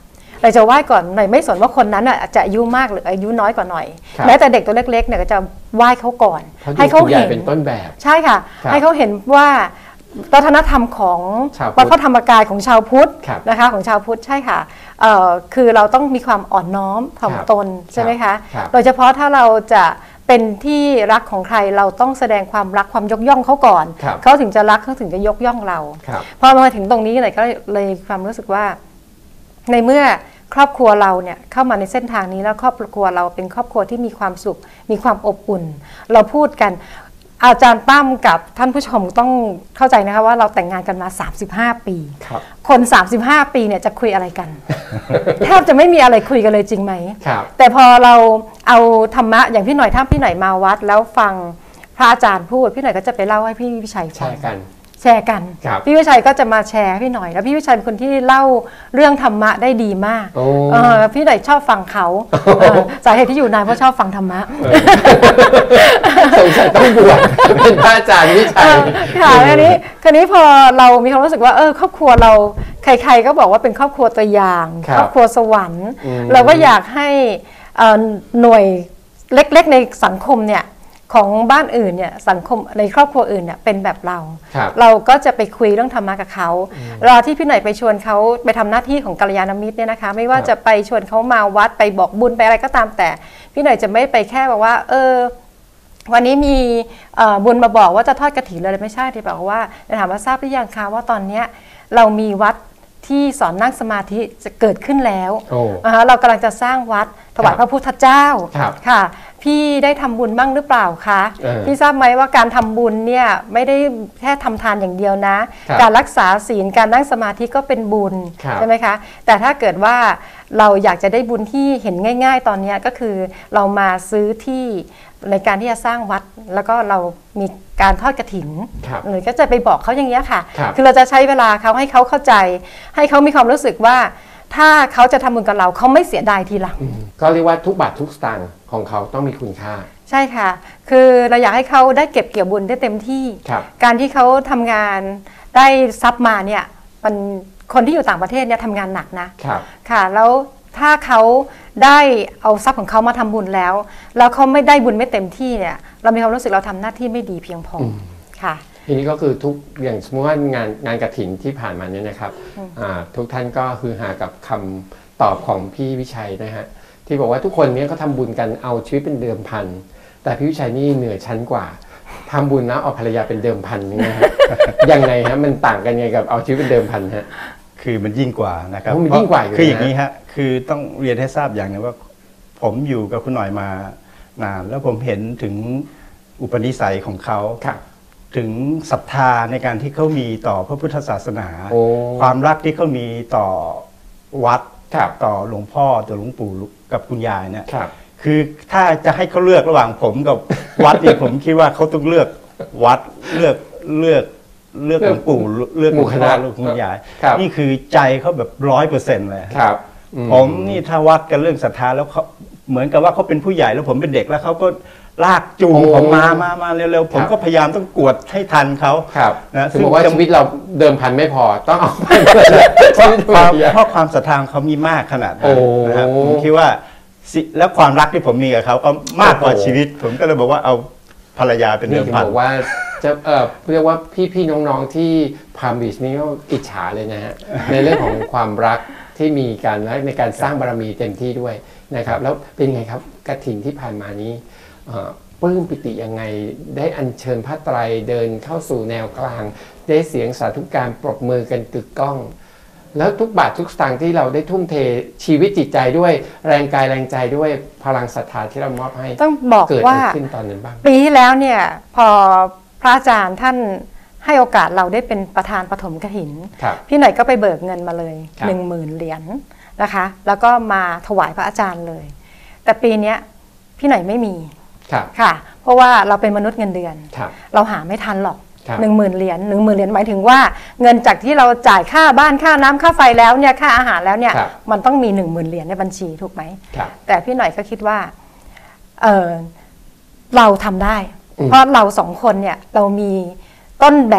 เราจะไหว้ก่อนหน่อยไม่สนว่าคนนั้นอ่ะจะอายุมากหรืออายุน้อยกว่าหน่อยแม้แต่เด็กตัวเล็กๆเนี่ยก็จะไหว้เขาก่อนให้เขาเห็นเป็นต้นแบบใช่ค่ะให้เขาเห็นว่าวัฒนธรรมของวัดพระธรรมกายของชาวพุทธนะคะของชาวพุทธใช่ค่ะคือเราต้องมีความอ่อนน้อมถ่อมตนใช่ไหมคะโดยเฉพาะถ้าเราจะเป็นที่รักของใครเราต้องแสดงความรักความยกย่องเขาก่อนเขาถึงจะรักเขาถึงจะยกย่องเราพอมาถึงตรงนี้เลยก็เลยความรู้สึกว่าในเมื่อครอบครัวเราเนี่ยเข้ามาในเส้นทางนี้แล้วครอบครัวเราเป็นครอบครัวที่มีความสุขมีความอบอุ่นเราพูดกันอาจารย์ตั้มกับท่านผู้ชมต้องเข้าใจนะคะว่าเราแต่งงานกันมาสามสิบห้าปีคนสามสิบห้าปีเนี่ยจะคุยอะไรกัน แทบจะไม่มีอะไรคุยกันเลยจริงไหมแต่พอเราเอาธรรมะอย่างพี่หน่อยถ้าพี่หน่อยมาวัดแล้วฟังพระอาจารย์พูดพี่หน่อยก็จะไปเล่าให้พี่วิชัยฟังกันแชร์กันพี่วิชัยก็จะมาแชร์พี่หน่อยแล้วพี่วิชัยเป็นคนที่เล่าเรื่องธรรมะได้ดีมากพี่หน่อยชอบฟังเขาสาเหตุที่อยู่นานเพราะชอบฟังธรรมะสงสัยต้องบวชเป็นพระอาจารย์วิชัยค่ะอันนี้คราวนี้พอเรามีความรู้สึกว่าเออครอบครัวเราใครๆก็บอกว่าเป็นครอบครัวตัวอย่างครอบครัวสวรรค์เราก็อยากให้หน่วยเล็กๆในสังคมเนี่ยของบ้านอื่นเนี่ยสังคมในครอบครัวอื่นเนี่ยเป็นแบบเราเราก็จะไปคุยเรื่องธรรมะกับเขาเวลาที่พี่หน่อยไปชวนเขาไปทำหน้าที่ของกัลยาณมิตรเนี่ยนะคะไม่ว่าจะไปชวนเขามาวัดไปบอกบุญไปอะไรก็ตามแต่พี่หน่อยจะไม่ไปแค่บอกว่าเออวันนี้มีบุญมาบอกว่าจะทอดกฐินเลยไม่ใช่ที่บอกว่าถามว่าทราบหรือยังคะว่าตอนนี้เรามีวัดที่สอนนั่งสมาธิจะเกิดขึ้นแล้วเรากำลังจะสร้างวัดถวายพระพุทธเจ้าค่ะพี่ได้ทำบุญบ้างหรือเปล่าคะพี่ทราบไหมว่าการทำบุญเนี่ยไม่ได้แค่ทำทานอย่างเดียวนะการรักษาศีลการนั่งสมาธิก็เป็นบุญใช่ไหมคะแต่ถ้าเกิดว่าเราอยากจะได้บุญที่เห็นง่ายๆตอนนี้ก็คือเรามาซื้อที่ในการที่จะสร้างวัดแล้วก็เรามีการทอดกฐินหรือก็จะไปบอกเขาอย่างนี้ค่ะคือเราจะใช้เวลาเขาให้เขาเข้าใจให้เขามีความรู้สึกว่าถ้าเขาจะทำบุญกับเราเขาไม่เสียดายทีหลังก็เรียกว่าทุกบาททุกสตางค์ของเขาต้องมีคุณค่าใช่ค่ะคือเราอยากให้เขาได้เก็บเกี่ยวบุญได้เต็มที่การที่เขาทำงานได้ทรัพย์มาเนี่ยมันคนที่อยู่ต่างประเทศเนี่ยทำงานหนักนะค่ะแล้วถ้าเขาได้เอาทรัพย์ของเขามาทำบุญแล้วแล้วเขาไม่ได้บุญไม่เต็มที่เนี่ยเรามีความรู้สึกเราทำหน้าที่ไม่ดีเพียงพอค่ะทีนี้ก็คือทุกอย่างสมมติว่างานงานกฐินที่ผ่านมาเนี่ยนะครับทุกท่านก็คือหากับคำตอบของพี่วิชัยนะฮะที่บอกว่าทุกคนนี้ก็ทำบุญกันเอาชีวิตเป็นเดิมพันแต่พี่วิชัยนี่เหนือชั้นกว่าทำบุญนะเอาภรรยาเป็นเดิมพันนี่นะฮะยังไงฮะมันต่างกันยังไงกับเอาชีวิตเป็นเดิมพันฮะคือมันยิ่งกว่านะครับมันยิ่งกว่าคืออย่างนี้ฮะคือต้องเรียนให้ทราบอย่างนึงว่าผมอยู่กับคุณหน่อยมานานแล้วผมเห็นถึงอุปนิสัยของเขาถึงศรัทธาในการที่เขามีต่อพระพุทธศาสนาความรักที่เขามีต่อวัดต่อหลวงพ่อต่อหลวงปู่กับคุณยายเนี่ยคือถ้าจะให้เขาเลือกระหว่างผมกับวัดเนี่ยผมคิดว่าเขาต้องเลือกวัดเลือกเลือกเลือกหลวงปู่เลือกหลวงพ่อหลวงคุณยายนี่คือใจเขาแบบร้อยเปอร์เซ็นต์เลยผมนี่ถ้าวัดกันเรื่องศรัทธาแล้วเขาเหมือนกับว่าเขาเป็นผู้ใหญ่แล้วผมเป็นเด็กแล้วเขาก็ลากจูงผมมามามาเร็วๆผมก็พยายามต้องกวดให้ทันเขานะถึงบอกว่าชีวิตเราเดิมพันไม่พอต้องเอาไปเพราะความศรัทธาเขามีมากขนาดนั้นนะครับผมคิดว่าแล้วความรักที่ผมมีกับเขาก็มากกว่าชีวิตผมก็เลยบอกว่าเอาภรรยาเป็นเดิมพันบอกว่าจะเออเรียกว่าพี่ๆน้องๆที่พามบีชนี่ก็อิจฉาเลยนะฮะในเรื่องของความรักที่มีการในการสร้างบารมีเต็มที่ด้วยนะครับแล้วเป็นไงครับกฐินที่ผ่านมานี้ปลื้มปิติยังไงได้อัญเชิญผ้าไตรเดินเข้าสู่แนวกลางได้เสียงสาธุการปรบมือกันกึกก้องแล้วทุกบาททุกสตางค์ที่เราได้ทุ่มเทชีวิตจิตใจด้วยแรงกายแรงใจด้วยพลังศรัทธาที่เรามอบให้ต้องบอกว่าขึ้นตอนนั้นบ้างปีที่แล้วเนี่ยพอพระอาจารย์ท่านให้โอกาสเราได้เป็นประธานปฐมกฐินพี่หน่อยก็ไปเบิกเงินมาเลยหนึ่งหมื่นเหรียญนะคะแล้วก็มาถวายพระอาจารย์เลยแต่ปีนี้พี่หน่อยไม่มีค่ะเพราะว่าเราเป็นมนุษย์เงินเดือนเราหาไม่ทันหรอกหนึ่งหมื่นเหรียญหนึ่งหมื่นเหรียญหมายถึงว่าเงินจากที่เราจ่ายค่าบ้านค่าน้ำค่าไฟแล้วเนี่ยค่าอาหารแล้วเนี่ยมันต้องมีหนึ่งหมื่นเหรียญในบัญชีถูกไหมแต่พี่หน่อยก็คิดว่าเออเราทำได้เพราะเราสองคนเนี่ยเรามีต้นแบบ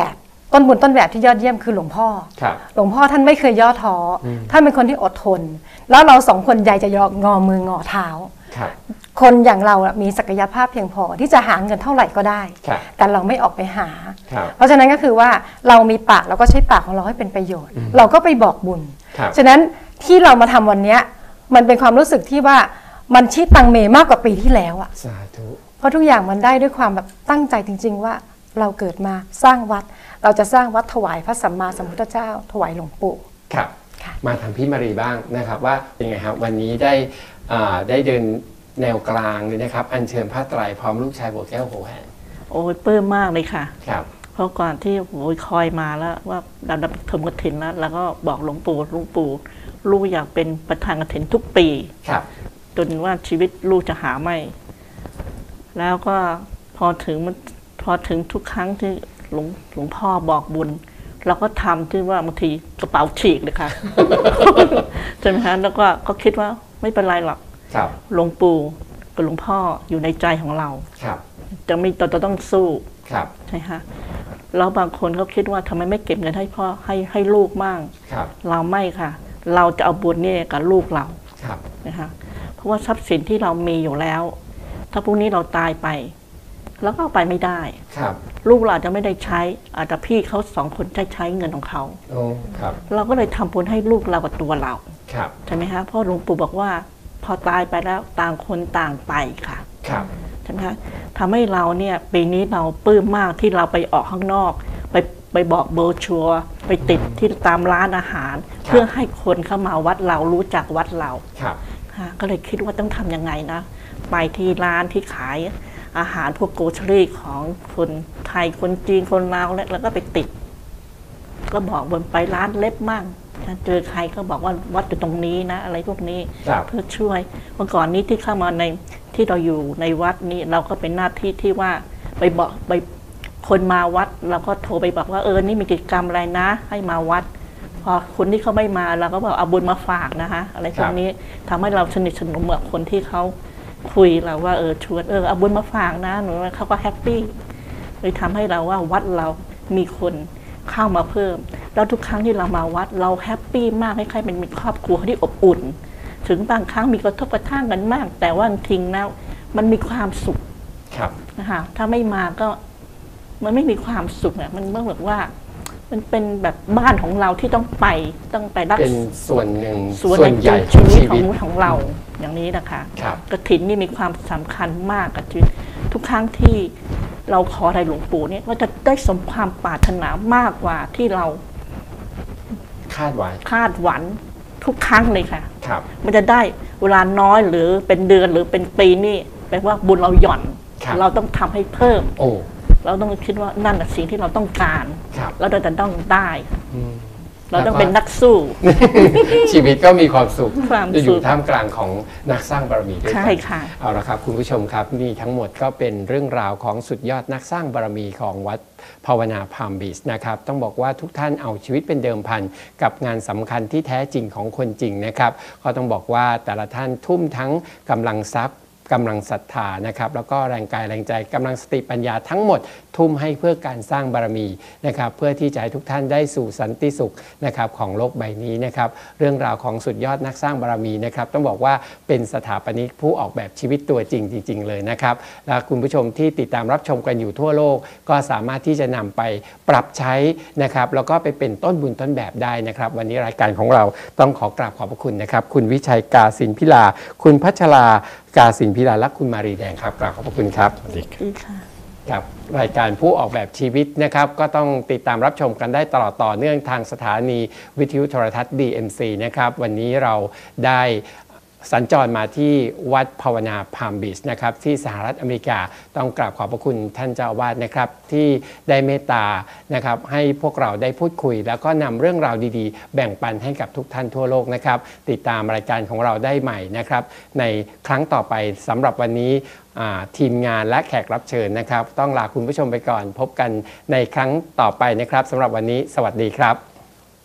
ต้นบุญต้นแบบที่ยอดเยี่ยมคือหลวงพ่อหลวงพ่อท่านไม่เคยย่อท้อท่านเป็นคนที่อดทนแล้วเราสองคนใหญ่จะยองอมืองอเท้าคนอย่างเรามีศักยภาพเพียงพอที่จะหาเงินเท่าไหร่ก็ได้แต่เราไม่ออกไปหาเพราะฉะนั้นก็คือว่าเรามีปากเราก็ใช้ปากของเราให้เป็นประโยชน์เราก็ไปบอกบุญฉะนั้นที่เรามาทำวันนี้มันเป็นความรู้สึกที่ว่ามันชีตังเมมากกว่าปีที่แล้วอ่ะสาธุเพราะทุกอย่างมันได้ด้วยความแบบตั้งใจจริงๆว่าเราเกิดมาสร้างวัดเราจะสร้างวัดถวายพระสัมมาสัมพุทธเจ้าถวายหลวงปู่ครับมาทางพี่มารีบ้างนะครับว่าเป็นไงครับวันนี้ได้ได้เดินแนวกลางเลยนะครับอัญเชิญผ้าไตรพร้อมลูกชายบัวแก้วโหแหนโอ้ยปลื้มมากเลยค่ะครับเพราะก่อนที่โอ้ยคอยมาแล้วว่าเราดับถมกฐินแล้วแล้วก็บอกหลวงปู่หลวงปู่ลูกอยากเป็นประธานกฐินทุกปีครับจนว่าชีวิตลูกจะหาไม่แล้วก็พอถึงมันพอถึงทุกครั้งที่หลวงหลวงพ่อบอกบุญเราก็ทำที่ว่าบางทีกระเป๋าฉีกเลยค่ะใช่ไหมคะแล้วก็ก็คิดว่าไม่เป็นไรหรอกหลวงปู่กับหลวงพ่ออยู่ในใจของเราจะมีเราจะต้องสู้ใช่ไหมคะแล้วบางคนเขาคิดว่าทำไมไม่เก็บเงินให้พ่อให้ให้ลูกบ้างเราไม่ค่ะเราจะเอาบุญนี่กับลูกเรานะคะเพราะว่าทรัพย์สินที่เรามีอยู่แล้วถ้าพรุ่งนี้เราตายไปแล้วก็ไปไม่ได้ลูกเราจะไม่ได้ใช้อาจจะพี่เขาสองคนใช้ใช้เงินของเขาเราก็เลยทำบุญให้ลูกเรากับตัวเราใช่ไหมคะเพราะหลวงปู่บอกว่าพอตายไปแล้วต่างคนต่างไปค่ะใช่ไหมคะทำให้เราเนี่ยปีนี้เราปลื้มมากที่เราไปออกข้างนอกไปไปบอกโบชัวไปติดที่ตามร้านอาหารเพื่อให้คนเข้ามาวัดเรารู้จักวัดเราก็เลยคิดว่าต้องทำยังไงนะไปที่ร้านที่ขายอาหารพวกโกเชอรี่ของคนไทยคนจีนคนลาวแล้วก็ไปติดก็บอกบนไปร้านเล็บมั่งเจอใครก็บอกว่าวัดอยู่ตรงนี้นะอะไรพวกนี้เพื่อช่วยเมื่อก่อนนี้ที่เข้ามาในที่เราอยู่ในวัดนี้เราก็เป็นหน้าที่ที่ว่าไปบอกไปคนมาวัดเราก็โทรไปบอกว่าเออนี่มีกิจกรรมอะไรนะให้มาวัดพอคนที่เขาไม่มาเราก็บอกเอาบุญมาฝากนะคะอะไรพวกนี้ทำให้เราสนิทสนมกับคนที่เขาคุยเราว่าเออชวนเออเอาบุญมาฝากนะหนูเขาก็แฮปปี้เลยทำให้เราว่าวัดเรามีคนเข้ามาเพิ่มแล้วทุกครั้งที่เรามาวัดเราแฮปปี้มากให้ใครเป็นมีครอบครัวที่อบอุ่นถึงบางครั้งมีกระทบกระทั่งกันมากแต่ว่าทิ้งแล้วมันมีความสุขนะคะถ้าไม่มาก็มันไม่มีความสุขอ่ะมันต้องแบบว่ามันเป็นแบบบ้านของเราที่ต้องไปต้องไปรักเป็นส่วนหนึ่งส่วนใหญ่ชีวิตของของเราอย่างนี้นะคะกฐินนี่มีความสำคัญมากกับชีวิตทุกครั้งที่เราขออะไรหลวงปู่เนี่ยก็จะได้สมความปรารถนามากกว่าที่เราคาดหวังคาดหวังทุกครั้งเลยค่ะมันจะได้เวลาน้อยหรือเป็นเดือนหรือเป็นปีนี่แปลว่าบุญเราหย่อนเราต้องทำให้เพิ่มเราต้องคิดว่านั่นแหละสิ่งที่เราต้องการแล้วเราจะต้องได้เราต้องเป็นนักสู้ชีวิตก็มีความสุขจะอยู่ท่ามกลางของนักสร้างบารมีด้วยกันใช่ค่ะเอาละครับคุณผู้ชมครับนี่ทั้งหมดก็เป็นเรื่องราวของสุดยอดนักสร้างบารมีของวัดภาวนาพามบีชนะครับต้องบอกว่าทุกท่านเอาชีวิตเป็นเดิมพันกับงานสำคัญที่แท้จริงของคนจริงนะครับก็ต้องบอกว่าแต่ละท่านทุ่มทั้งกำลังทรัพย์กำลังศรัทธานะครับแล้วก็แรงกายแรงใจกำลังสติปัญญาทั้งหมดทุ่มให้เพื่อการสร้างบารมีนะครับเพื่อที่จะให้ทุกท่านได้สู่สันติสุขนะครับของโลกใบนี้นะครับเรื่องราวของสุดยอดนักสร้างบารมีนะครับต้องบอกว่าเป็นสถาปนิกผู้ออกแบบชีวิตตัวจริงจริงๆเลยนะครับและคุณผู้ชมที่ติดตามรับชมกันอยู่ทั่วโลกก็สามารถที่จะนำไปปรับใช้นะครับแล้วก็ไปเป็นต้นบุญต้นแบบได้นะครับวันนี้รายการของเราต้องขอกราบขอบพระคุณนะครับคุณวิชัยกาสินพิลาคุณพัชรากาสินพิลาและคุณมารีแดงครับกราบขอบพระคุณครับสวัสดีค่ะครับรายการผู้ออกแบบชีวิตนะครับก็ต้องติดตามรับชมกันได้ตลอดต่อเนื่องทางสถานีวิทยุโทรทัศน์ ดี เอ็ม ซี นะครับวันนี้เราได้สัญจรมาที่วัดภาวนาพามบีชนะครับที่สหรัฐอเมริกาต้องกราบขอบพระคุณท่านเจ้าอาวาสนะครับที่ได้เมตตานะครับให้พวกเราได้พูดคุยแล้วก็นำเรื่องราวดีๆแบ่งปันให้กับทุกท่านทั่วโลกนะครับติดตามรายการของเราได้ใหม่นะครับในครั้งต่อไปสำหรับวันนี้ทีมงานและแขกรับเชิญนะครับต้องลาคุณผู้ชมไปก่อนพบกันในครั้งต่อไปนะครับสำหรับวันนี้สวัสดีครับ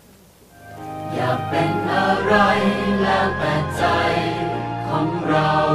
อยากเป็นอะไรแล้วแต่ใจของเรา